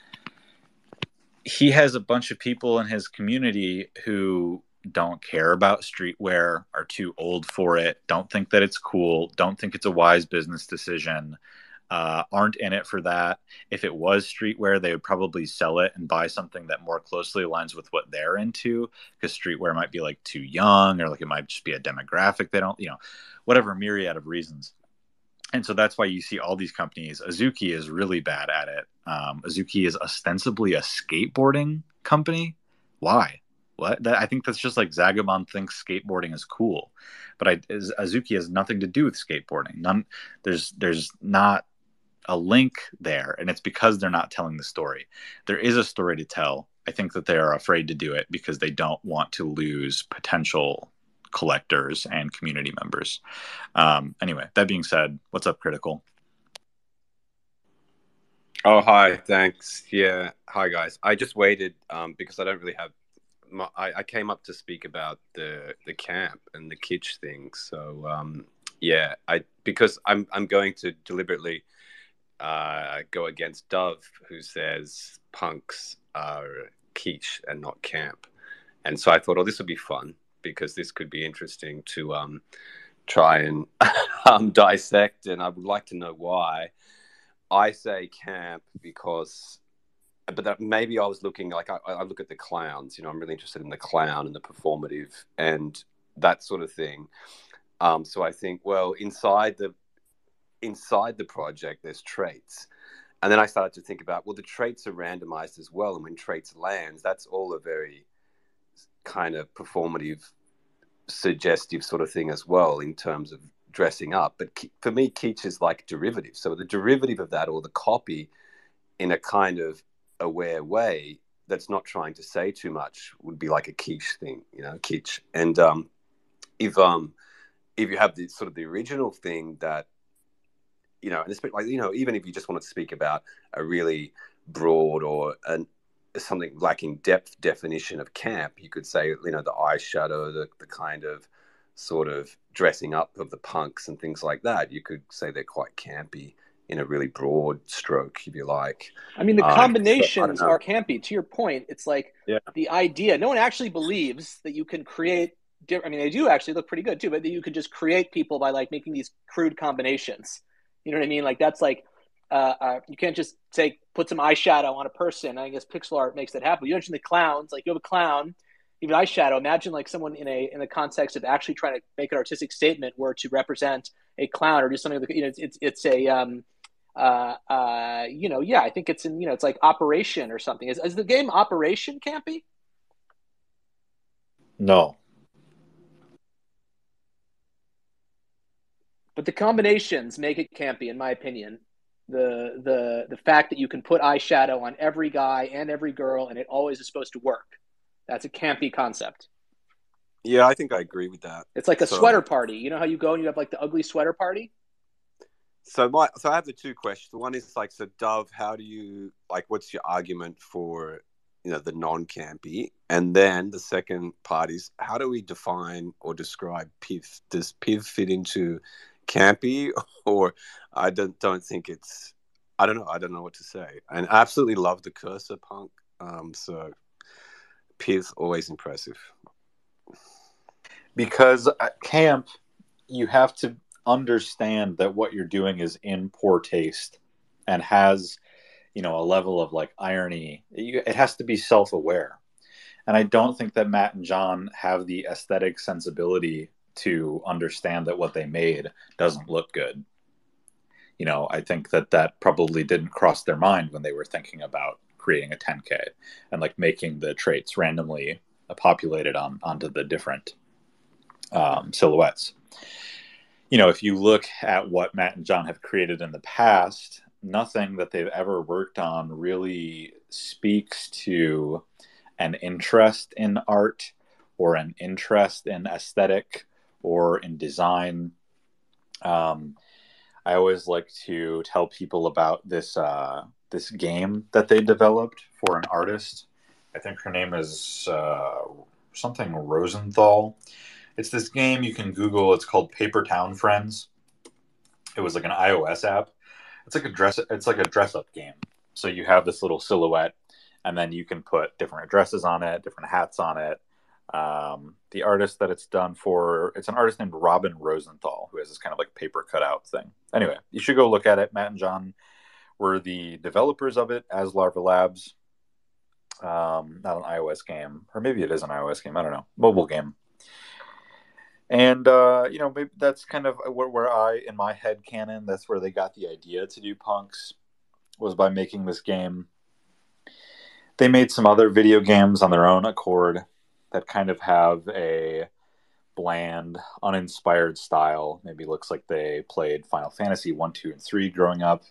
He has a bunch of people in his community who don't care about streetwear, are too old for it, don't think that it's cool, don't think it's a wise business decision, uh, aren't in it for that. If it was streetwear, they would probably sell it and buy something that more closely aligns with what they're into, because streetwear might be like too young, or like it might just be a demographic they don't, you know, whatever myriad of reasons. And so that's why you see all these companies. Azuki is really bad at it. Um, Azuki is ostensibly a skateboarding company. Why? What? That, I think that's just like Zagabond thinks skateboarding is cool, but I, Azuki has nothing to do with skateboarding. None. There's there's not a link there, and it's because they're not telling the story. There is a story to tell. I think that they are afraid to do it because they don't want to lose potential collectors and community members. Um, anyway, that being said, what's up, Critical? Oh, hi. Thanks. Yeah. Hi, guys. I just waited um, because I don't really have. My, I, I came up to speak about the the camp and the Kitch thing. So um, yeah, I because I'm I'm going to deliberately uh, go against Dove, who says punks are Kitch and not camp, and so I thought, oh, this would be fun because this could be interesting to um, try and um, dissect, and I would like to know why. I say camp because, but that maybe I was looking like I, I look at the clowns. You know, I'm really interested in the clown and the performative and that sort of thing. Um, so I think, well, inside the inside the project, there's traits, and then I started to think about, well, the traits are randomized as well, and when traits lands, that's all a very kind of performative, suggestive sort of thing as well in terms of dressing up. But for me, Kitch is like derivative. So the derivative of that, or the copy in a kind of aware way that's not trying to say too much, would be like a Kitch thing, you know, Kitch. And um, if um, if you have the sort of the original thing that, you know, and it's like, you know, even if you just want to speak about a really broad or an something lacking depth definition of camp, you could say, you know, the eyeshadow, the the kind of sort of dressing up of the punks and things like that. You could say they're quite campy in a really broad stroke, if you like. I mean, the Um, combinations so, are campy. To your point, it's like yeah. the idea. No one actually believes that you can create. I mean, they do actually look pretty good too, but that you could just create people by like making these crude combinations. You know what I mean? Like that's like uh, uh, you can't just say put some eyeshadow on a person. I guess pixel art makes that happen. You mentioned the clowns. Like you have a clown, even eyeshadow. Imagine like someone in a in the context of actually trying to make an artistic statement were to represent a clown or do something. You know, it's it's, it's a um, uh, uh, you know, yeah. I think it's in you know, it's like Operation or something. Is is the game Operation campy? No. But the combinations make it campy, in my opinion. The the the fact that you can put eyeshadow on every guy and every girl, and it always is supposed to work. That's a campy concept. Yeah, I think I agree with that. It's like a so, sweater party. You know how you go and you have like the ugly sweater party? So my so I have the two questions. One is like, so Dove, how do you like? What's your argument for you know the non-campy? And then the second part is, how do we define or describe P I V? Does P I V fit into campy, or I don't don't think it's. I don't know. I don't know what to say. And I absolutely love the cursor punk. Um, so P I V always impressive. Because at camp, you have to understand that what you're doing is in poor taste and has, you know, a level of like irony. It has to be self-aware. And I don't think that Matt and John have the aesthetic sensibility to understand that what they made doesn't look good. You know, I think that that probably didn't cross their mind when they were thinking about creating a ten K and like making the traits randomly populated on onto the different um, silhouettes. You know, if you look at what Matt and John have created in the past, nothing that they've ever worked on really speaks to an interest in art or an interest in aesthetic or in design. Um, I always like to tell people about this uh, this game that they developed for an artist. I think her name is uh, something Rosenthal. It's this game you can Google. It's called Paper Town Friends. It was like an iOS app. It's like a dress. It's like a dress up game. So you have this little silhouette, and then you can put different dresses on it, different hats on it. Um, the artist that it's done for, it's an artist named Robin Rosenthal, who has this kind of like paper cutout thing. Anyway, you should go look at it. Matt and John were the developers of it as Larva Labs. Um, not an iOS game, or maybe it is an iOS game. I don't know. Mobile game. And, uh, you know, maybe that's kind of where, where I, in my head canon, that's where they got the idea to do punks, was by making this game. They made some other video games on their own accord that kind of have a bland, uninspired style. Maybe looks like they played Final Fantasy one, two, and three growing up.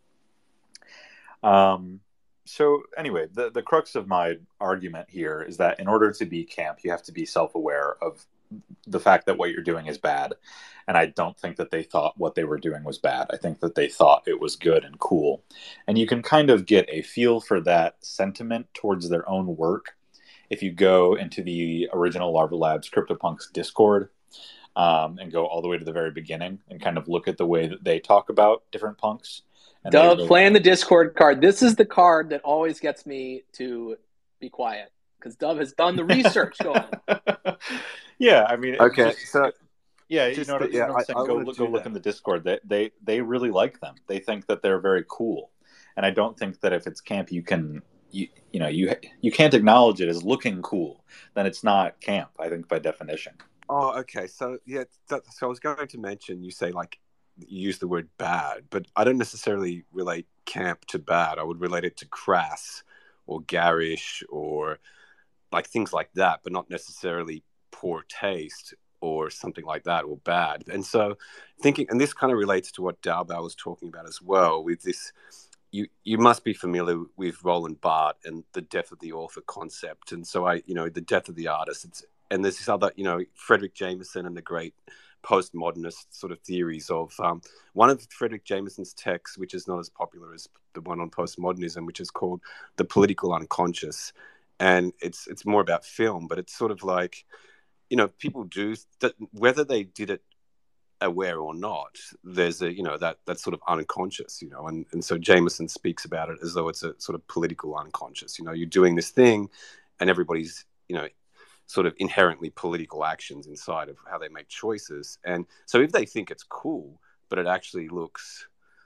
Um, so anyway, the, the crux of my argument here is that in order to be camp, you have to be self-aware of the fact that what you're doing is bad. And I don't think that they thought what they were doing was bad. I think that they thought it was good and cool. And you can kind of get a feel for that sentiment towards their own work if you go into the original Larva Labs CryptoPunks Discord um, and go all the way to the very beginning and kind of look at the way that they talk about different punks. And Dove, really... playing the Discord card. This is the card that always gets me to be quiet because Dove has done the research. Go on. Yeah, I mean, Okay, just, so yeah, just you know, the, what, you yeah, know what I'm saying? I, I go wanna look, go do look that. in the Discord. They, they they really like them. They think that they're very cool, and I don't think that if it's camp, you can you you know you you can't acknowledge it as looking cool. Then it's not camp. I think by definition. Oh, okay. So yeah, that, so I was going to mention, you say like you use the word bad, but I don't necessarily relate camp to bad. I would relate it to crass or garish or like things like that, but not necessarily poor taste or something like that, or bad. And so thinking, and this kind of relates to what Daobao was talking about as well, with this, you you must be familiar with Roland Barthes and the death of the author concept. And so I, you know, the death of the artist. It's, and there's this other, you know, Frederick Jameson and the great postmodernist sort of theories of um, one of Frederick Jameson's texts, which is not as popular as the one on postmodernism, which is called The Political Unconscious. And it's it's more about film, but it's sort of like, you know, people do that, whether they did it aware or not, there's a, you know, that that's sort of unconscious, you know, and, and so Jameson speaks about it as though it's a sort of political unconscious, you know, you're doing this thing and everybody's, you know, sort of inherently political actions inside of how they make choices. And so if they think it's cool, but it actually looks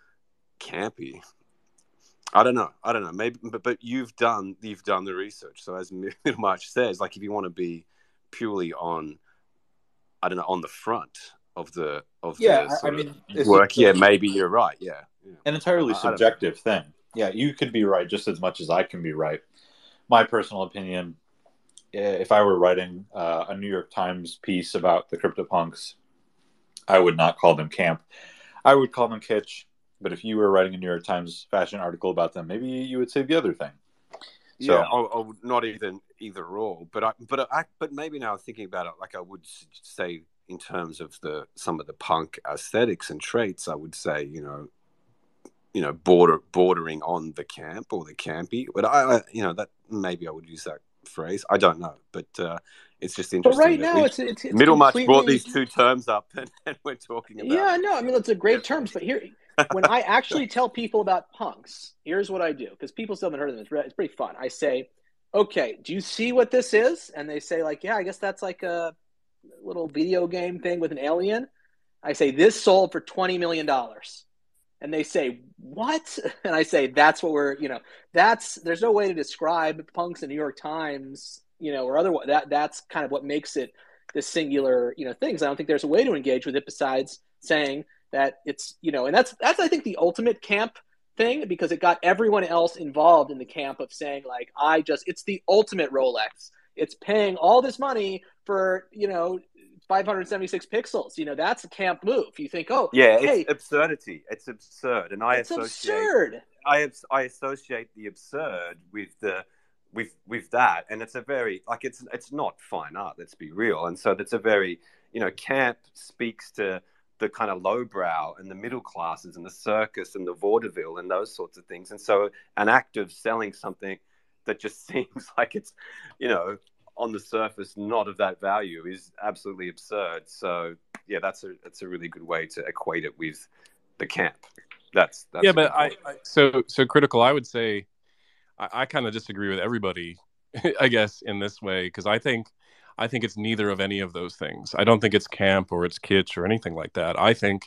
campy, I don't know. I don't know. Maybe, but, but you've done, you've done the research. So as Middlemarch says, like if you want to be purely on, I don't know, on the front of the of Yeah, the I, I sort mean, of it's work, just, uh, yeah, maybe you're right. Yeah, yeah. an entirely I, I subjective thing. Yeah, you could be right just as much as I can be right. My personal opinion, if I were writing uh, a New York Times piece about the CryptoPunks, I would not call them camp. I would call them kitsch. But if you were writing a New York Times fashion article about them, maybe you would say the other thing. So, yeah, or, or not even either or. But I, but I, but maybe now thinking about it, like I would say in terms of the some of the punk aesthetics and traits, I would say, you know, you know, border bordering on the camp or the campy. But I, I you know, that maybe I would use that phrase. I don't know, but uh, it's just But interesting. right that now, we, it's it's, it's Middlemarch brought completely. these two terms up, and, and we're talking about. Yeah, it. no, I mean, it's a great terms, but here, when I actually tell people about punks, here's what I do, because people still haven't heard of them. It's, re- it's pretty fun. I say, okay, do you see what this is? And they say, like, yeah, I guess that's like a little video game thing with an alien. I say, this sold for twenty million dollars. And they say, what? And I say, that's what we're, you know, that's, there's no way to describe punks in New York Times, you know, or otherwise. That, that's kind of what makes it this singular, you know, things. I don't think there's a way to engage with it besides saying that it's, you know, and that's, that's, I think, the ultimate camp thing, because it got everyone else involved in the camp of saying, like, I just, it's the ultimate Rolex. It's paying all this money for, you know, five hundred seventy-six pixels. You know, that's a camp move. You think, oh, yeah, it's hey, absurdity. It's absurd, and I it's associate absurd. I I associate the absurd with the with with that, and it's a very like it's it's not fine art. Let's be real, and so that's a very, you know, camp speaks to the kind of lowbrow and the middle classes and the circus and the vaudeville and those sorts of things, and so an act of selling something that just seems like it's, you know, on the surface not of that value is absolutely absurd. So yeah, that's a that's a really good way to equate it with the camp. That's, that's yeah, but I, I so so critical. I would say I, I kind of disagree with everybody, I guess, in this way, because I think I think it's neither of any of those things. I don't think it's camp or it's kitsch or anything like that. I think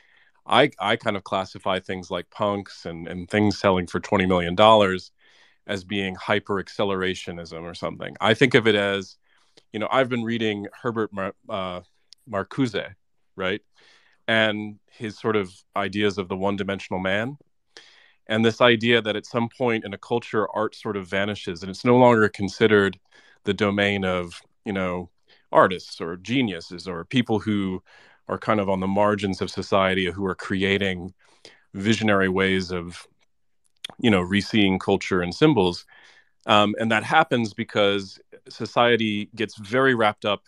I I kind of classify things like punks and and things selling for twenty million dollars as being hyper accelerationism or something. I think of it as, you know, I've been reading Herbert Mar- uh, Marcuse, right? And his sort of ideas of the one-dimensional man. And this idea that at some point in a culture, art sort of vanishes and it's no longer considered the domain of, you know, artists or geniuses or people who are kind of on the margins of society, who are creating visionary ways of, you know, reseeing culture and symbols. Um, and that happens because society gets very wrapped up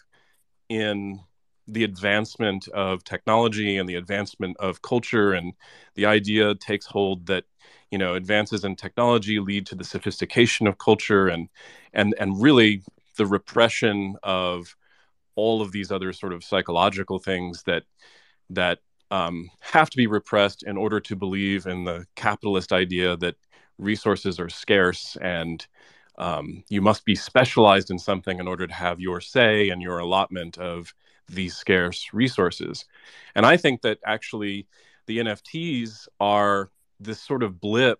in the advancement of technology and the advancement of culture, and the idea takes hold that, you know, advances in technology lead to the sophistication of culture, and and and really the repression of all of these other sort of psychological things that that um, have to be repressed in order to believe in the capitalist idea that resources are scarce and um, you must be specialized in something in order to have your say and your allotment of these scarce resources. And I think that actually the N F Ts are this sort of blip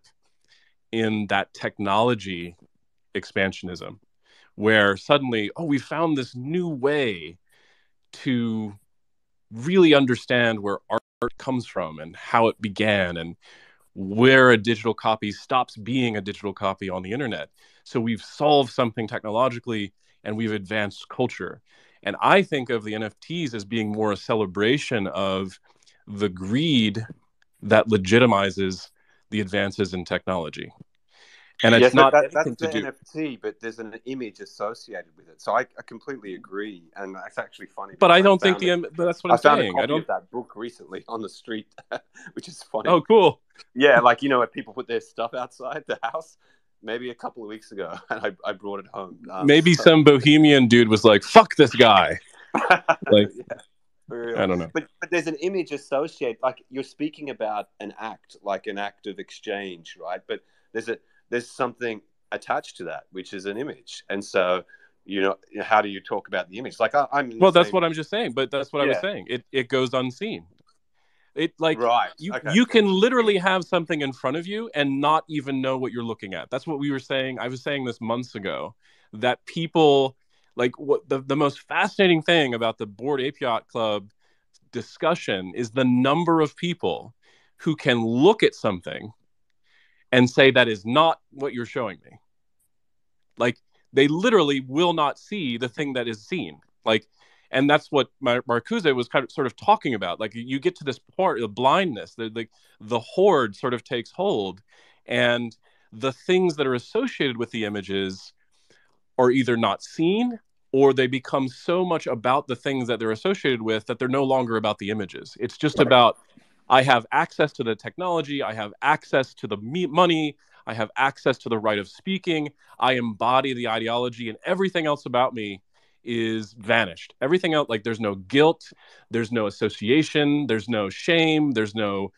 in that technology expansionism, where suddenly, oh, we found this new way to really understand where art comes from and how it began and where a digital copy stops being a digital copy on the internet. So we've solved something technologically and we've advanced culture. And I think of the N F Ts as being more a celebration of the greed that legitimizes the advances in technology. And it's Yes, that, not that, anything that's to the do. N F T, but there's an image associated with it. So I, I completely agree, and it's actually funny. But I because don't think found the. it- But that's what I I'm found a saying. I copy don't. of that book recently on the street, which is funny. Oh, cool. Yeah, like, you know, where people put their stuff outside the house. Maybe a couple of weeks ago, and I, I brought it home. Um, Maybe so- some bohemian dude was like, "Fuck this guy." Like, yeah. For real. I don't know. But but there's an image associated, like you're speaking about an act, like an act of exchange, right? But there's a there's something attached to that, which is an image. And so, you know, how do you talk about the image? Like I, I'm in the Well, that's same... what I'm just saying. But that's what I was Yeah. saying. It it goes unseen. It like Right. you Okay. you can literally have something in front of you and not even know what you're looking at. That's what we were saying. I was saying this months ago, that people like what the, the most fascinating thing about the Bored Ape Yacht Club discussion is the number of people who can look at something and say that is not what you're showing me. Like they literally will not see the thing that is seen. Like, and that's what Mar- Marcuse was kind of sort of talking about. Like you get to this part of blindness, the, the the horde sort of takes hold, and the things that are associated with the images are either not seen, or they become so much about the things that they're associated with that they're no longer about the images. It's just about, I have access to the technology, I have access to the me- money, I have access to the right of speaking, I embody the ideology, and everything else about me is vanished. Everything else, like there's no guilt, there's no association, there's no shame, there's no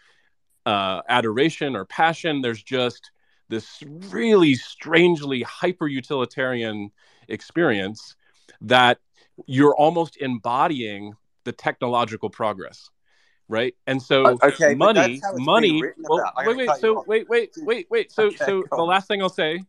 uh, adoration or passion. There's just this really strangely hyper utilitarian experience that you're almost embodying the technological progress, right? And O- so Okay, but that's money, how it's been money. written Well, about. I'm wait, going to wait. cut you So off. wait, wait, wait, wait. So, Okay, so go the on. last thing I'll say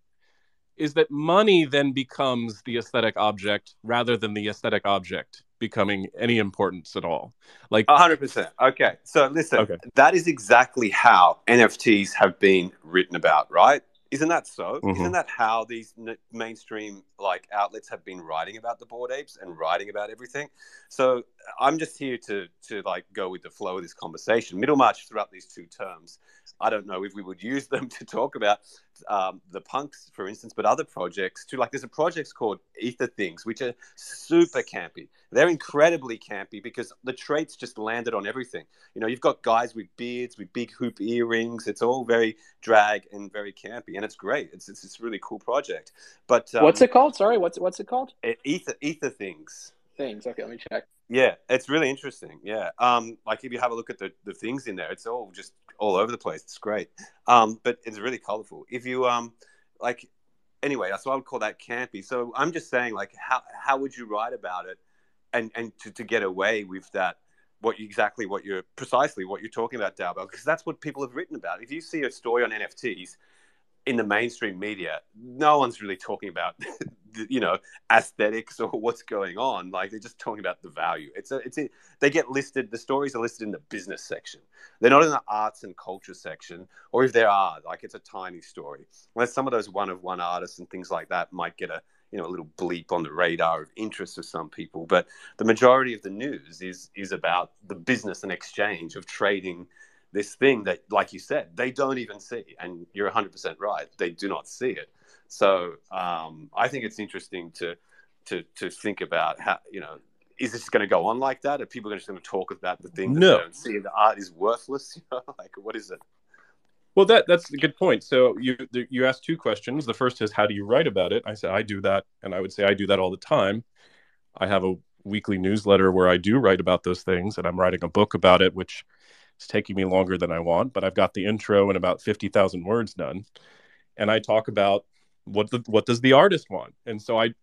is that money then becomes the aesthetic object rather than the aesthetic object becoming any importance at all. Like, A hundred percent. Okay. So listen, okay. that is exactly how N F Ts have been written about, right? Isn't that so? Mhm. Isn't that how these n- mainstream like outlets have been writing about the Bored Apes and writing about everything? So I'm just here to to like go with the flow of this conversation. Middlemarch throughout these two terms. I don't know if we would use them to talk about um, the punks, for instance, but other projects too. Like there's a project called Ether Things, which are super campy. They're incredibly campy because the traits just landed on everything. You know, you've got guys with beards, with big hoop earrings. It's all very drag and very campy, and it's great. It's it's, it's a really cool project. But um, What's it called? Sorry, what's what's it called? Ether Ether Things. Things. Okay, let me check. Yeah, it's really interesting. Yeah, um, like if you have a look at the, the things in there, it's all just all over the place. It's great, um, but it's really colorful. If you um, like, anyway, so I would call that campy. So I'm just saying, like, how how would you write about it, and and to, to get away with that, what exactly what you're precisely what you're talking about, Dalbel, because that's what people have written about. If you see a story on N F Ts in the mainstream media, no one's really talking about, you know, aesthetics or what's going on. Like they're just talking about the value. It's a, it's a, they get listed. The stories are listed in the business section. They're not in the arts and culture section, or if there are, like it's a tiny story. Unless some of those one of one artists and things like that might get a, you know, a little bleep on the radar of interest of some people. But the majority of the news is is about the business and exchange of trading this thing that, like you said, they don't even see. And you're one hundred percent right. They do not see it. So um, I think it's interesting to, to, to think about how, you know, is this going to go on like that? Are people just going to talk about the thing that No. they don't see? The art is worthless. You know, like what is it? Well, that that's a good point. So you you asked two questions. The first is, how do you write about it? I said I do that, and I would say I do that all the time. I have a weekly newsletter where I do write about those things, and I'm writing a book about it, which is taking me longer than I want. But I've got the intro and about fifty thousand words done, and I talk about what the what does the artist want. And so I,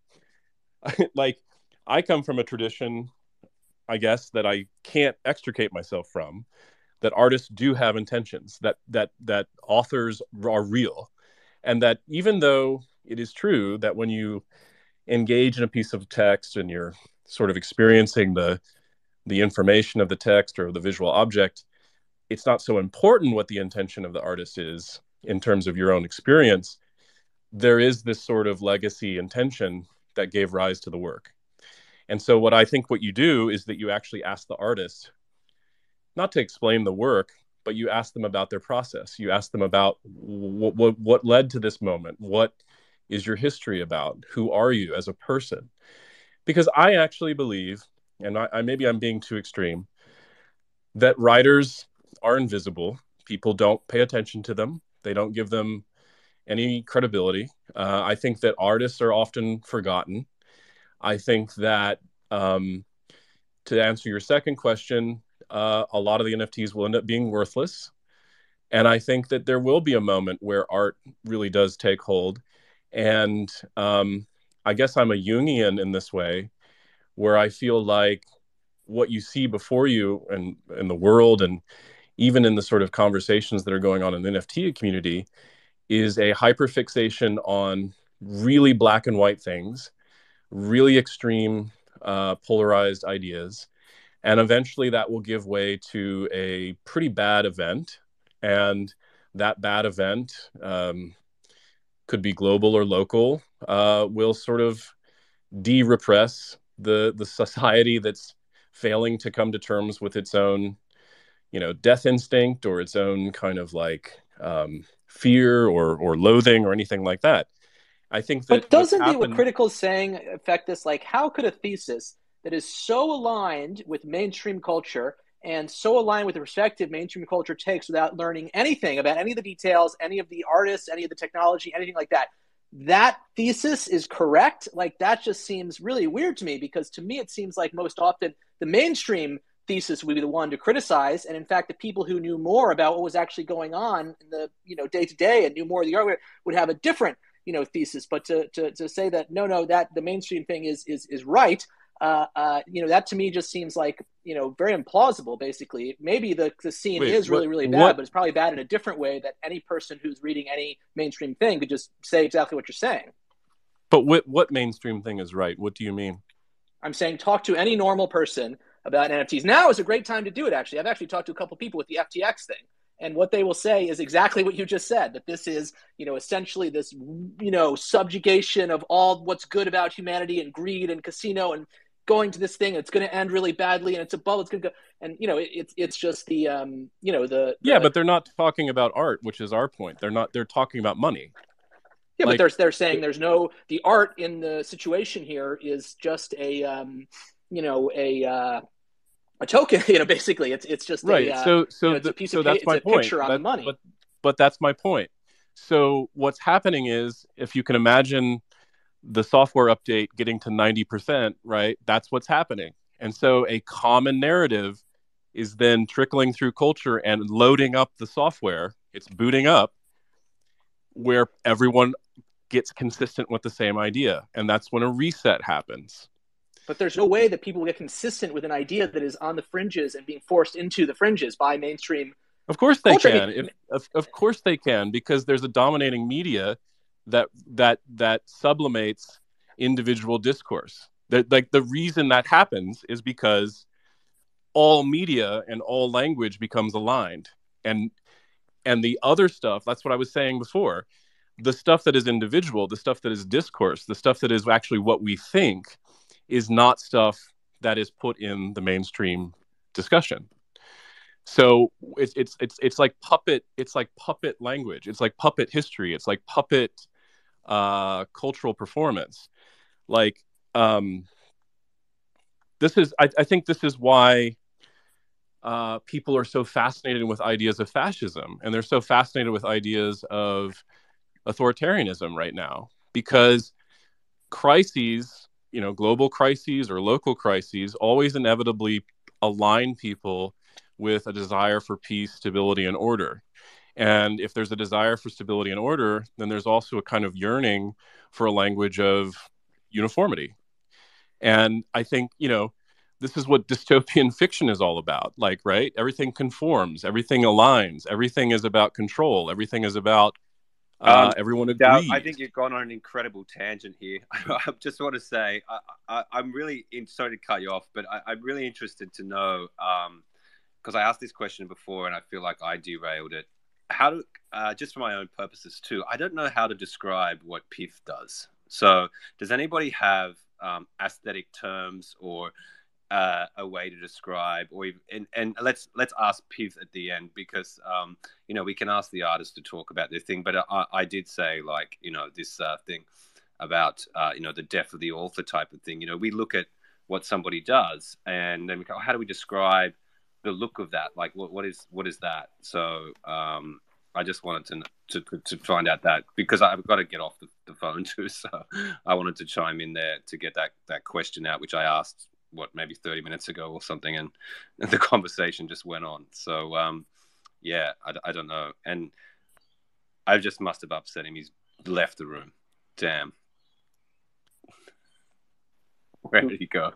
like, I come from a tradition, I guess, that I can't extricate myself from. That artists do have intentions, that that that authors are real, and that even though it is true that when you engage in a piece of text and you're sort of experiencing the the information of the text or the visual object, it's not so important what the intention of the artist is in terms of your own experience. There is this sort of legacy intention that gave rise to the work. And so what I think what you do is that you actually ask the artist not to explain the work, but you ask them about their process. You ask them about what, what, what led to this moment. What is your history about? Who are you as a person? Because I actually believe, and I, I maybe I'm being too extreme, that writers are invisible. People don't pay attention to them. They don't give them any credibility. Uh, I think that artists are often forgotten. I think that um, to answer your second question, uh, a lot of the N F Ts will end up being worthless. And I think that there will be a moment where art really does take hold. And um, I guess I'm a Jungian in this way, where I feel like what you see before you and in the world, and even in the sort of conversations that are going on in the N F T community, is a hyperfixation on really black and white things, really extreme uh, polarized ideas. And eventually that will give way to a pretty bad event. And that bad event um, could be global or local, uh, will sort of de-repress the, the society that's failing to come to terms with its own, you know, death instinct, or its own kind of like um, fear or, or loathing or anything like that. I think that But doesn't the, what happened... critical is saying affect this? Like, how could a thesis that is so aligned with mainstream culture and so aligned with the perspective mainstream culture takes without learning anything about any of the details, any of the artists, any of the technology, anything like that, that thesis is correct? Like, that just seems really weird to me, because to me it seems like most often the mainstream thesis would be the one to criticize, and in fact the people who knew more about what was actually going on in the, you know, day to day and knew more of the art would have a different, you know, thesis. But to to, to say that no no that the mainstream thing is is is right, uh, uh, you know, that to me just seems like, you know, very implausible. Basically, maybe the the scene Wait, is really what, really bad, what, but it's probably bad in a different way that any person who's reading any mainstream thing could just say exactly what you're saying. But what what mainstream thing is right? What do you mean? I'm saying talk to any normal person about N F Ts. Now is a great time to do it, actually. I've actually talked to a couple people with the F T X thing. And what they will say is exactly what you just said, that this is, you know, essentially this, you know, subjugation of all what's good about humanity and greed and casino and going to this thing. It's going to end really badly, and it's a bubble. It's going to go. And, you know, it, it's it's just the, um, you know, the, the. Yeah, but they're not talking about art, which is our point. They're not, they're talking about money. Yeah, like, but they're, they're saying there's no, the art in the situation here is just a, um, you know, a, uh, a token, you know, basically it's it's just right. a uh, so so you know, it's the, a piece so of that's it's my a point. picture on that, the money. But but that's my point. So what's happening is, if you can imagine the software update getting to ninety percent, right? That's what's happening. And so a common narrative is then trickling through culture and loading up the software. It's booting up where everyone gets consistent with the same idea. And that's when a reset happens. But there's no way that people get consistent with an idea that is on the fringes and being forced into the fringes by mainstream. Of course they culture. can. I mean, if, of, of course they can, because there's a dominating media that that that sublimates individual discourse. That, like, the reason that happens is because all media and all language becomes aligned, and and the other stuff. That's what I was saying before. The stuff that is individual, the stuff that is discourse, the stuff that is actually what we think, is not stuff that is put in the mainstream discussion. So it's it's it's it's like puppet. It's like puppet language. It's like puppet history. It's like puppet uh, cultural performance. Like um, this is. I, I think this is why uh, people are so fascinated with ideas of fascism, and they're so fascinated with ideas of authoritarianism right now, because crises, you know, global crises or local crises, always inevitably align people with a desire for peace, stability, and order. And if there's a desire for stability and order, then there's also a kind of yearning for a language of uniformity. And I think, you know, this is what dystopian fiction is all about. Like, right? Everything conforms, everything aligns, everything is about control, everything is about uh, Um, everyone Dow, agrees. I think you've gone on an incredible tangent here. I just want to say, I, I, I'm really in, sorry to cut you off, but I, I'm really interested to know, because um, I asked this question before and I feel like I derailed it. How do, uh, just for my own purposes too, I don't know how to describe what P I F does. So does anybody have um, aesthetic terms or uh, a way to describe, or even, and, and let's let's ask P I F at the end, because um, you know, we can ask the artist to talk about their thing. But I, I did say, like, you know, this uh, thing about uh, you know, the death of the author type of thing. You know, we look at what somebody does, and then we go, oh, how do we describe the look of that? Like, what what is what is that? So um, I just wanted to, to to find out that, because I've got to get off the, the phone too. So I wanted to chime in there to get that that question out, which I asked what, maybe thirty minutes ago or something, and, and the conversation just went on. So um, yeah, I, I don't know, and I just must have upset him. He's left the room. Damn. Where did he go?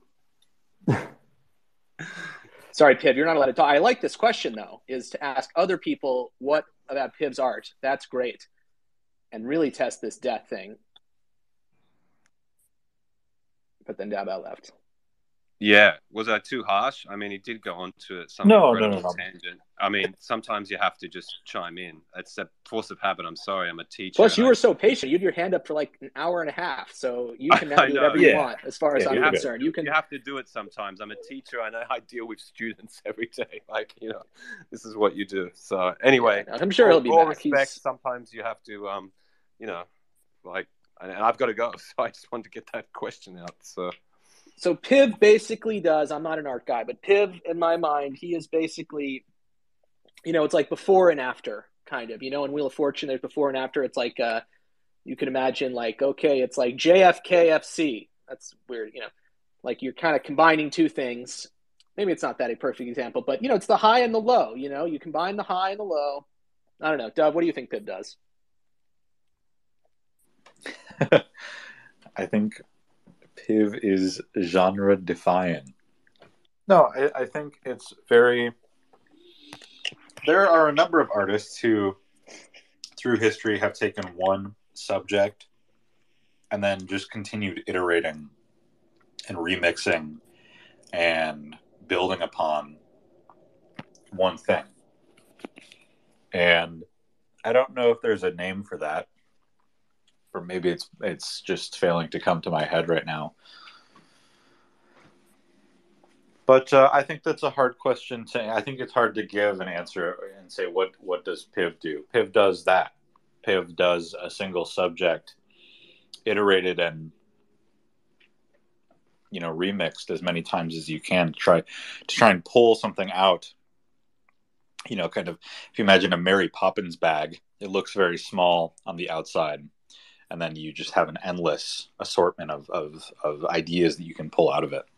Sorry, Piv, you're not allowed to talk. I like this question, though, is to ask other people what about Piv's art. That's great. And really test this death thing. But then Dabo left. Yeah. Was I too harsh? I mean, he did go on to some No, incredible no, no, no. tangent. I mean, sometimes you have to just chime in. It's a force of habit. I'm sorry. I'm a teacher. Plus, you and were I- so patient. You had your hand up for like an hour and a half. So you can now I do know. whatever you Yeah. want, as far as Yeah, I'm you're good. concerned. You can. You have to do it sometimes. I'm a teacher. I know I deal with students every day. Like, you know, this is what you do. So anyway, Yeah, I'm sure all, he'll be all back. respect. He's... Sometimes you have to, um, you know, like, and I've got to go. So I just wanted to get that question out. So. So Piv basically does, I'm not an art guy, but Piv, in my mind, he is basically, you know, it's like before and after, kind of. You know, in Wheel of Fortune, there's before and after. It's like, uh, you can imagine, like, okay, it's like J F K F C. That's weird, you know. Like, you're kind of combining two things. Maybe it's not that a perfect example, but, you know, it's the high and the low, you know. You combine the high and the low. I don't know. Dub, what do you think Piv does? I think Piv is genre defying. No, I, I think it's very. There are a number of artists who, through history, have taken one subject and then just continued iterating and remixing and building upon one thing. And I don't know if there's a name for that, or maybe it's it's just failing to come to my head right now. But uh, I think that's a hard question to. I think it's hard to give an answer and say what what does Piv do. Piv does that. Piv does a single subject, iterated and you know remixed as many times as you can to try to try and pull something out. You know, kind of if you imagine a Mary Poppins bag, it looks very small on the outside, and then you just have an endless assortment of of, of ideas that you can pull out of it.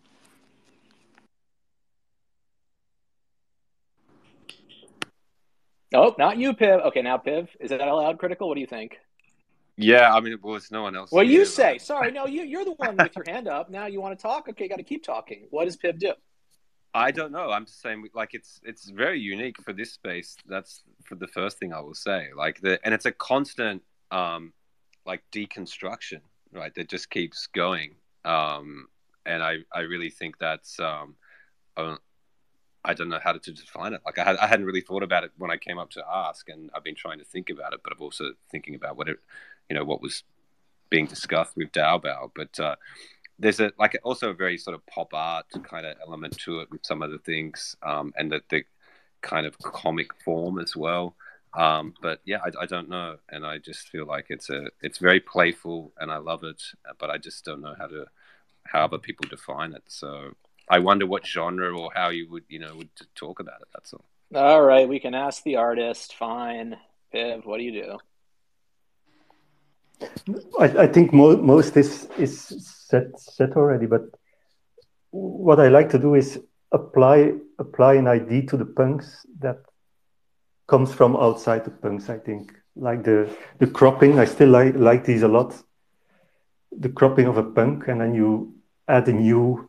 Oh, not you, Piv. Okay, now Piv. Is that allowed critical? What do you think? Yeah, I mean, well, it's no one else. Well, you here, say. right? Sorry, no, you, you're the one with your hand up. Now you want to talk? Okay, got to keep talking. What does Piv do? I don't know. I'm just saying, like, it's it's very unique for this space. That's for the first thing I will say. Like the and it's a constant, um, like deconstruction, right? That just keeps going. Um, and I I really think that's um, uh, I don't know how to, to define it. Like I had I hadn't really thought about it when I came up to ask, and I've been trying to think about it. But I'm also thinking about what it, you know, what was being discussed with Daobao. But uh, there's a like also a very sort of pop art kind of element to it with some of the things, um, and the, the kind of comic form as well. Um, but yeah, I, I don't know, and I just feel like it's a it's very playful, and I love it. But I just don't know how to how other people define it. So I wonder what genre or how you would you know would talk about it. That's all. All right, we can ask the artist. Fine, Piv, what do you do? I, I think mo- most is is set set already, but what I like to do is apply apply an idea to the punks that comes from outside the punks. I think like the the cropping. I still like like these a lot. The cropping of a punk, and then you add a new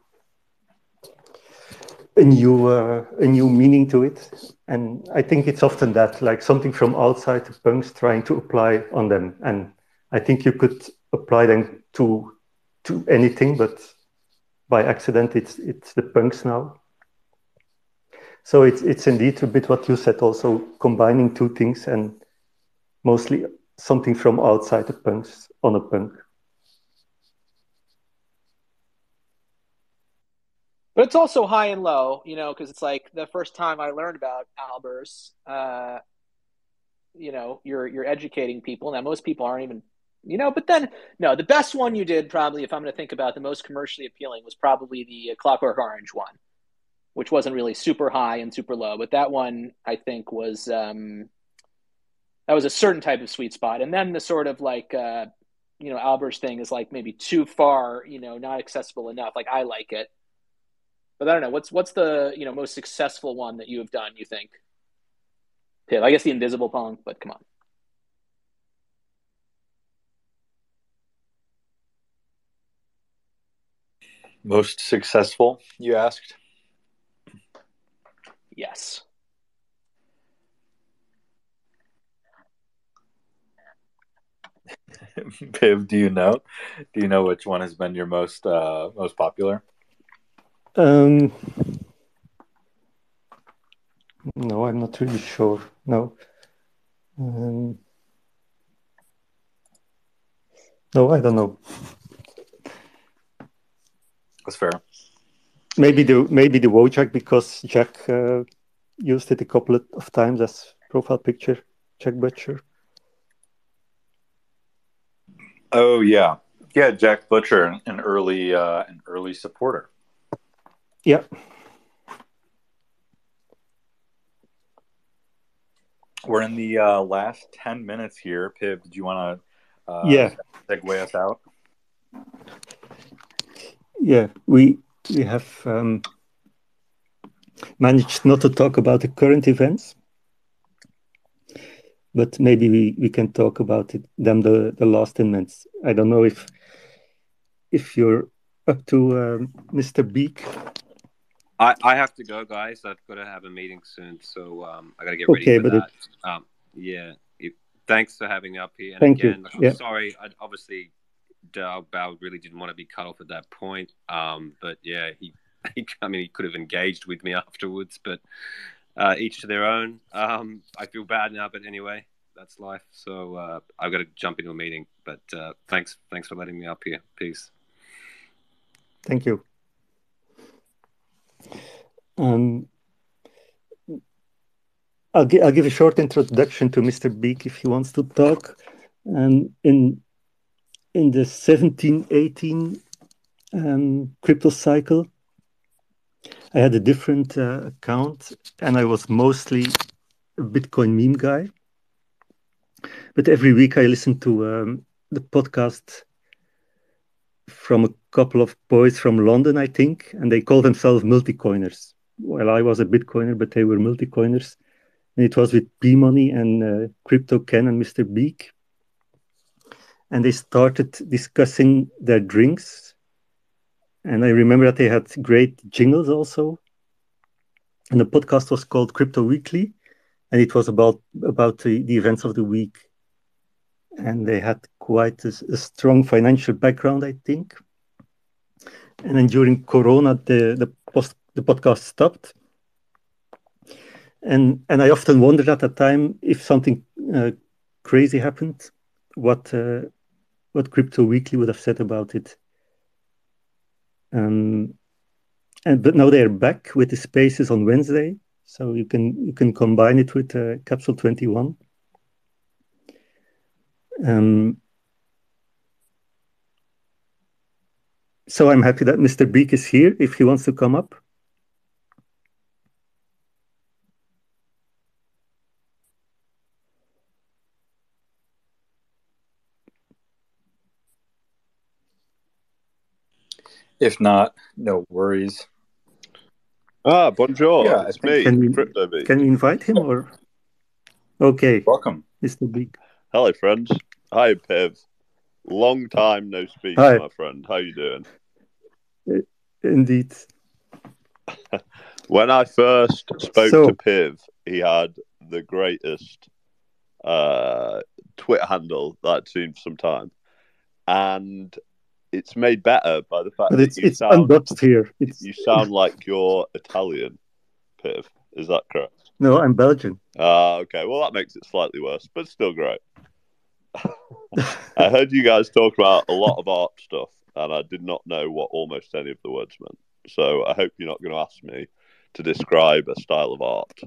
a new uh, a new meaning to it. And I think it's often that like something from outside the punks trying to apply on them. And I think you could apply them to to anything, but by accident, it's it's the punks now. So it's it's indeed a bit what you said, also combining two things and mostly something from outside the punks on a punk. But it's also high and low, you know, because it's like the first time I learned about Albers, uh, you know, you're you're educating people. Now, most people aren't even, you know, but then, no, the best one you did probably, if I'm going to think about the most commercially appealing, was probably the uh, Clockwork Orange one, which wasn't really super high and super low. But that one, I think, was, um, that was a certain type of sweet spot. And then the sort of like, uh, you know, Albers thing is like maybe too far, you know, not accessible enough. Like, I like it. But I don't know. What's what's the you know most successful one that you have done? You think? Piv, I guess the Invisible Punk, but come on. Most successful, you asked? Yes. Piv, do you know? Do you know which one has been your most uh, most popular? Um, no, I'm not really sure. No. Um, no, I don't know. That's fair. Maybe the maybe the Wojak, because Jack uh, used it a couple of times as profile picture. Jack Butcher. Oh yeah, yeah. Jack Butcher, an early uh, an early supporter. Yeah. We're in the uh, last ten minutes here. Piv, did you want to uh, Yeah. segue us out? Yeah, we we have um, managed not to talk about the current events, but maybe we, we can talk about it them the, the last ten minutes. I don't know if if you're up to um, Mister Beak. I, I have to go, guys. I've got to have a meeting soon, so um, I got to get Okay, ready for but that. it, Um, yeah. If, thanks for having me up here. And thank again, you. I'm Yeah. sorry. I, obviously, Dal Bow really didn't want to be cut off at that point. Um, but yeah, he, he, I mean, he could have engaged with me afterwards. But uh, each to their own. Um, I feel bad now, but anyway, that's life. So uh, I've got to jump into a meeting. But uh, thanks, thanks for letting me up here. Peace. Thank you. Um, I'll, gi- I'll give a short introduction to Mister Beak if he wants to talk. And in in the seventeen eighteen um, crypto cycle, I had a different uh, account, and I was mostly a Bitcoin meme guy. But every week I listened to um, the podcast from a couple of boys from London, I think, and they call themselves multicoiners. Well, I was a Bitcoiner, but they were multicoiners. And it was with P Money and uh, Crypto Ken and Mister Beak. And they started discussing their drinks. And I remember that they had great jingles also. And the podcast was called Crypto Weekly, and it was about about the, the events of the week. And they had quite a, a strong financial background, I think. And then during Corona, the the, post, the podcast stopped. And and I often wondered at that time if something uh, crazy happened, what uh, what Crypto Weekly would have said about it. Um, and but now they're back with the spaces on Wednesday, so you can you can combine it with uh, Capsule twenty-one. Um, so I'm happy that Mister Beak is here if he wants to come up. If not, no worries. Ah, bonjour. Yeah, I it's think- me, Can we Crypto Beak. can we invite him or? Okay, Welcome. Mister Beak. Hello, friends. Hi, Piv. Long time no speak, Hi. my friend. How you doing? Indeed. When I first spoke So- to Piv, he had the greatest uh, Twitter handle that I'd seen for some time, and it's made better by the fact But that it's you it's sound unboxed here. It's you sound like you're Italian, Piv. Is that correct? no, I'm Belgian. Ah, okay. Well, that makes it slightly worse, but still great. I heard you guys talk about a lot of art stuff, and I did not know what almost any of the words meant. So I hope you're not going to ask me to describe a style of art.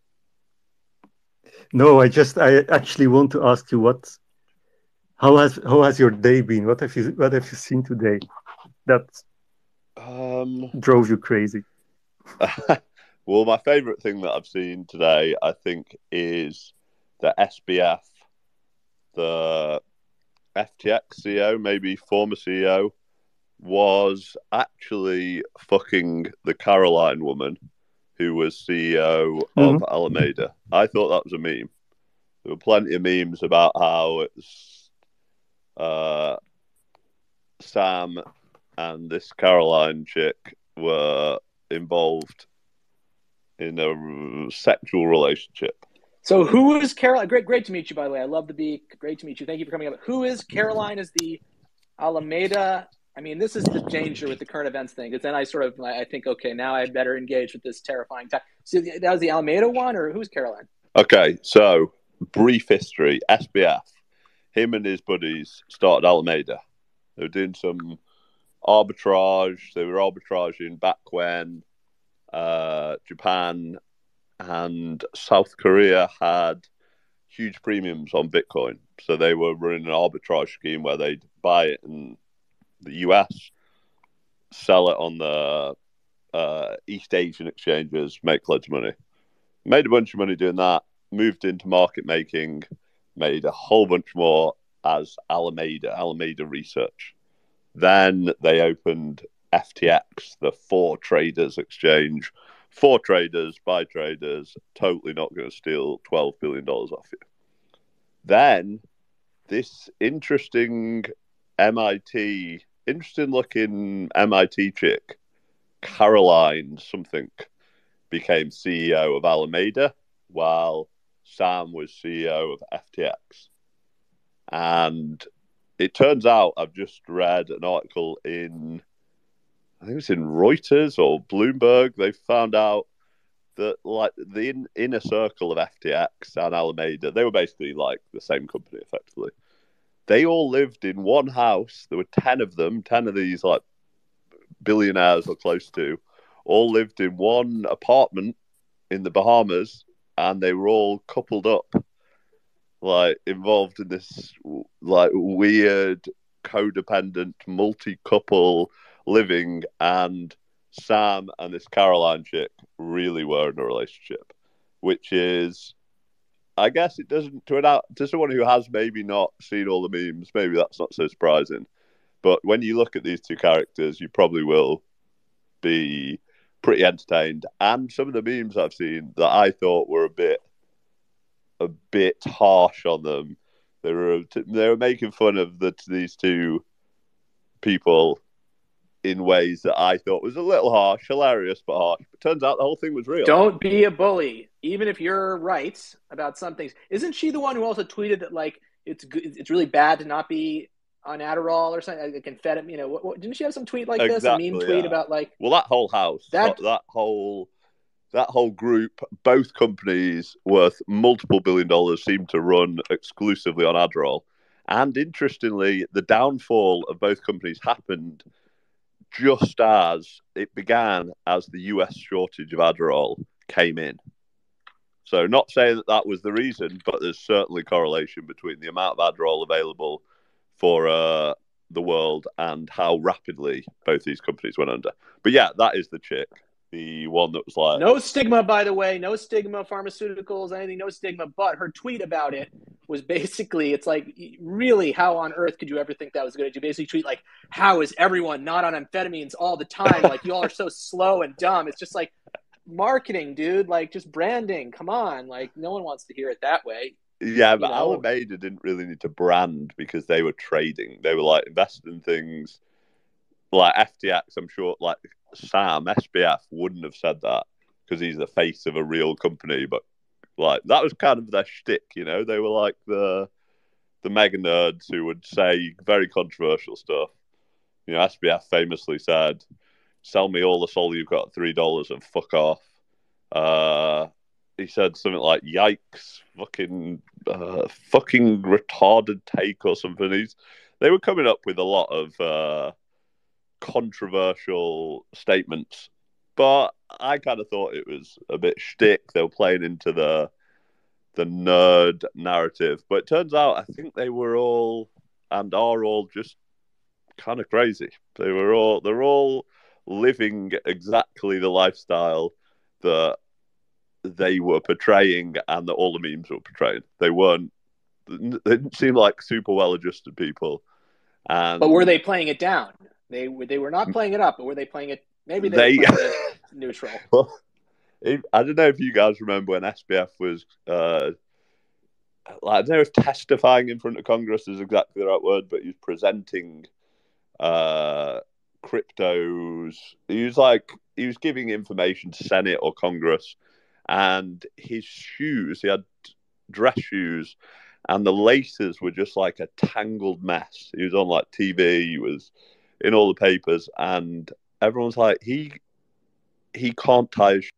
No, I just I actually want to ask you what how has how has your day been? What have you what have you seen today that Um, drove you crazy? well, my favorite thing that I've seen today, I think, is the S B F, the F T X C E O, maybe former C E O, was actually fucking the Caroline woman who was C E O of Mhm. Alameda. I thought that was a meme. There were plenty of memes about how it's uh, Sam and this Caroline chick were involved in a sexual relationship. So who is Caroline? Great, great to meet you, by the way. I love the beak. Great to meet you. Thank you for coming up. Who is Caroline? Is the Alameda? I mean, this is the danger with the current events thing. Because then I sort of, I think, okay, now I better engage with this terrifying time. So that was the Alameda one, or who's Caroline? Okay, so brief history. S B F, him and his buddies started Alameda. They were doing some arbitrage. They were arbitraging back when uh, Japan and South Korea had huge premiums on Bitcoin. So they were running an arbitrage scheme where they'd buy it in the U S, sell it on the uh, East Asian exchanges, make loads of money. Made a bunch of money doing that, moved into market making, made a whole bunch more as Alameda, Alameda Research. Then they opened F T X, the For Traders exchange. For traders, by traders, totally not going to steal twelve billion dollars off you. Then this interesting M I T, interesting looking M I T chick, Caroline something, became C E O of Alameda while Sam was C E O of F T X. And it turns out, I've just read an article in, I think it's in Reuters or Bloomberg, they found out that like the in, inner circle of F T X and Alameda, they were basically like the same company effectively. They all lived in one house. There were ten of them, ten of these like billionaires or close to, all lived in one apartment in the Bahamas, and they were all coupled up, like involved in this like weird codependent multi-couple living, and Sam and this Caroline chick really were in a relationship, which is, I guess it doesn't, to an out, to someone who has maybe not seen all the memes, maybe that's not so surprising. But when you look at these two characters, you probably will be pretty entertained. And some of the memes I've seen that I thought were a bit, a bit harsh on them. They were they were making fun of the, these two people in ways that I thought was a little harsh, hilarious, but harsh. But turns out the whole thing was real. Don't be a bully, even if you're right about some things. Isn't she the one who also tweeted that like it's it's really bad to not be on Adderall or something? Like amphetamine, you know, what, what, didn't she have some tweet like this? Exactly, a meme tweet yeah. about like well, that whole house, that that whole that whole group, both companies worth multiple billion dollars, seem to run exclusively on Adderall. And interestingly, the downfall of both companies happened just as it began, as the U S shortage of Adderall came in. So not saying that that was the reason, but there's certainly correlation between the amount of Adderall available for uh, the world and how rapidly both these companies went under. But yeah, that is the chick. The one that was like... No stigma, by the way. No stigma, pharmaceuticals, anything, no stigma. But her tweet about it was basically, it's like, really, how on earth could you ever think that was good? You basically tweet like, how is everyone not on amphetamines all the time? Like, you all are so slow and dumb. It's just like marketing, dude. Like, just branding. Come on. Like, no one wants to hear it that way. Yeah, but you know? Alameda didn't really need to brand because they were trading. They were like invested in things like F T X. I'm sure like Sam, S B F wouldn't have said that because he's the face of a real company. But like that was kind of their shtick, you know. They were like the the mega nerds who would say very controversial stuff. You know, S B F famously said, "Sell me all the soul you've got at three dollars and fuck off." Uh, he said something like, "Yikes, fucking, uh, fucking retarded take" or something. He's, they were coming up with a lot of uh, controversial statements, but I kind of thought it was a bit shtick. They were playing into the the nerd narrative, but it turns out I think they were all and are all just kind of crazy. They were all they're all living exactly the lifestyle that they were portraying and that all the memes were portraying. They weren't, they didn't seem like super well adjusted people. And but were they playing it down? They they were not playing it up, but were they playing it? Maybe they, They- were playing it neutral. Well, if, I don't know if you guys remember when S B F was, uh, like, I don't know if testifying in front of Congress is exactly the right word, but he was presenting uh, cryptos. He was like, he was giving information to Senate or Congress, and his shoes, he had dress shoes, and the laces were just like a tangled mess. He was on like T V, he was in all the papers, and everyone's like, he he can't tie his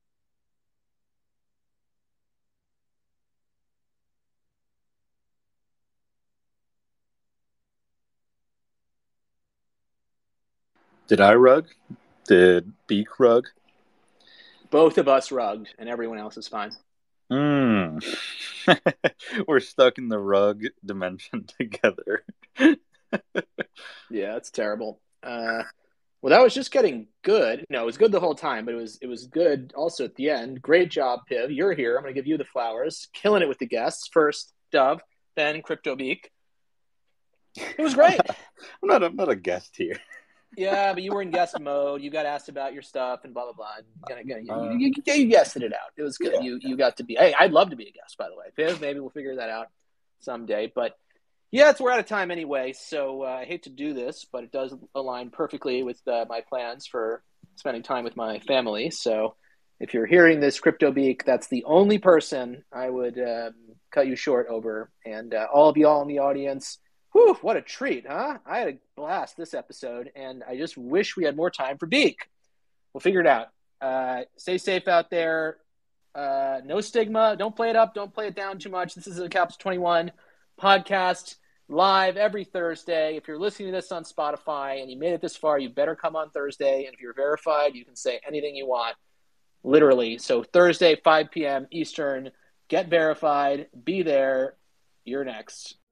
Did I rug? Did Beak rug? Both of us rugged, and everyone else is fine. Mm. We're stuck in the rug dimension together. Yeah, it's terrible. Uh, well, that was just getting good. No, it was good the whole time, but it was it was good also at the end. Great job, Piv. You're here. I'm going to give you the flowers. Killing it with the guests. First, Dove, then CryptoBeak. It was great. I'm not. I'm not a guest here. Yeah, but you were in guest mode. You got asked about your stuff and blah blah blah. You, you, Uh, you, you, you guested it out. It was good. Yeah, you you got to be. Hey, I'd love to be a guest, by the way. Piv, maybe we'll figure that out someday. But yeah, it's we're out of time anyway. So uh, I hate to do this, but it does align perfectly with uh, my plans for spending time with my family. So if you're hearing this, CryptoBeak, that's the only person I would um, cut you short over. And uh, all of y'all in the audience. Whew, what a treat, huh? I had a blast this episode, and I just wish we had more time for Beak. We'll figure it out. Uh, stay safe out there. Uh, no stigma. Don't play it up. Don't play it down too much. This is a Caps twenty-one podcast live every Thursday. If you're listening to this on Spotify and you made it this far, you better come on Thursday. And if you're verified, you can say anything you want, literally. So Thursday, five p.m. Eastern, get verified. Be there. You're next.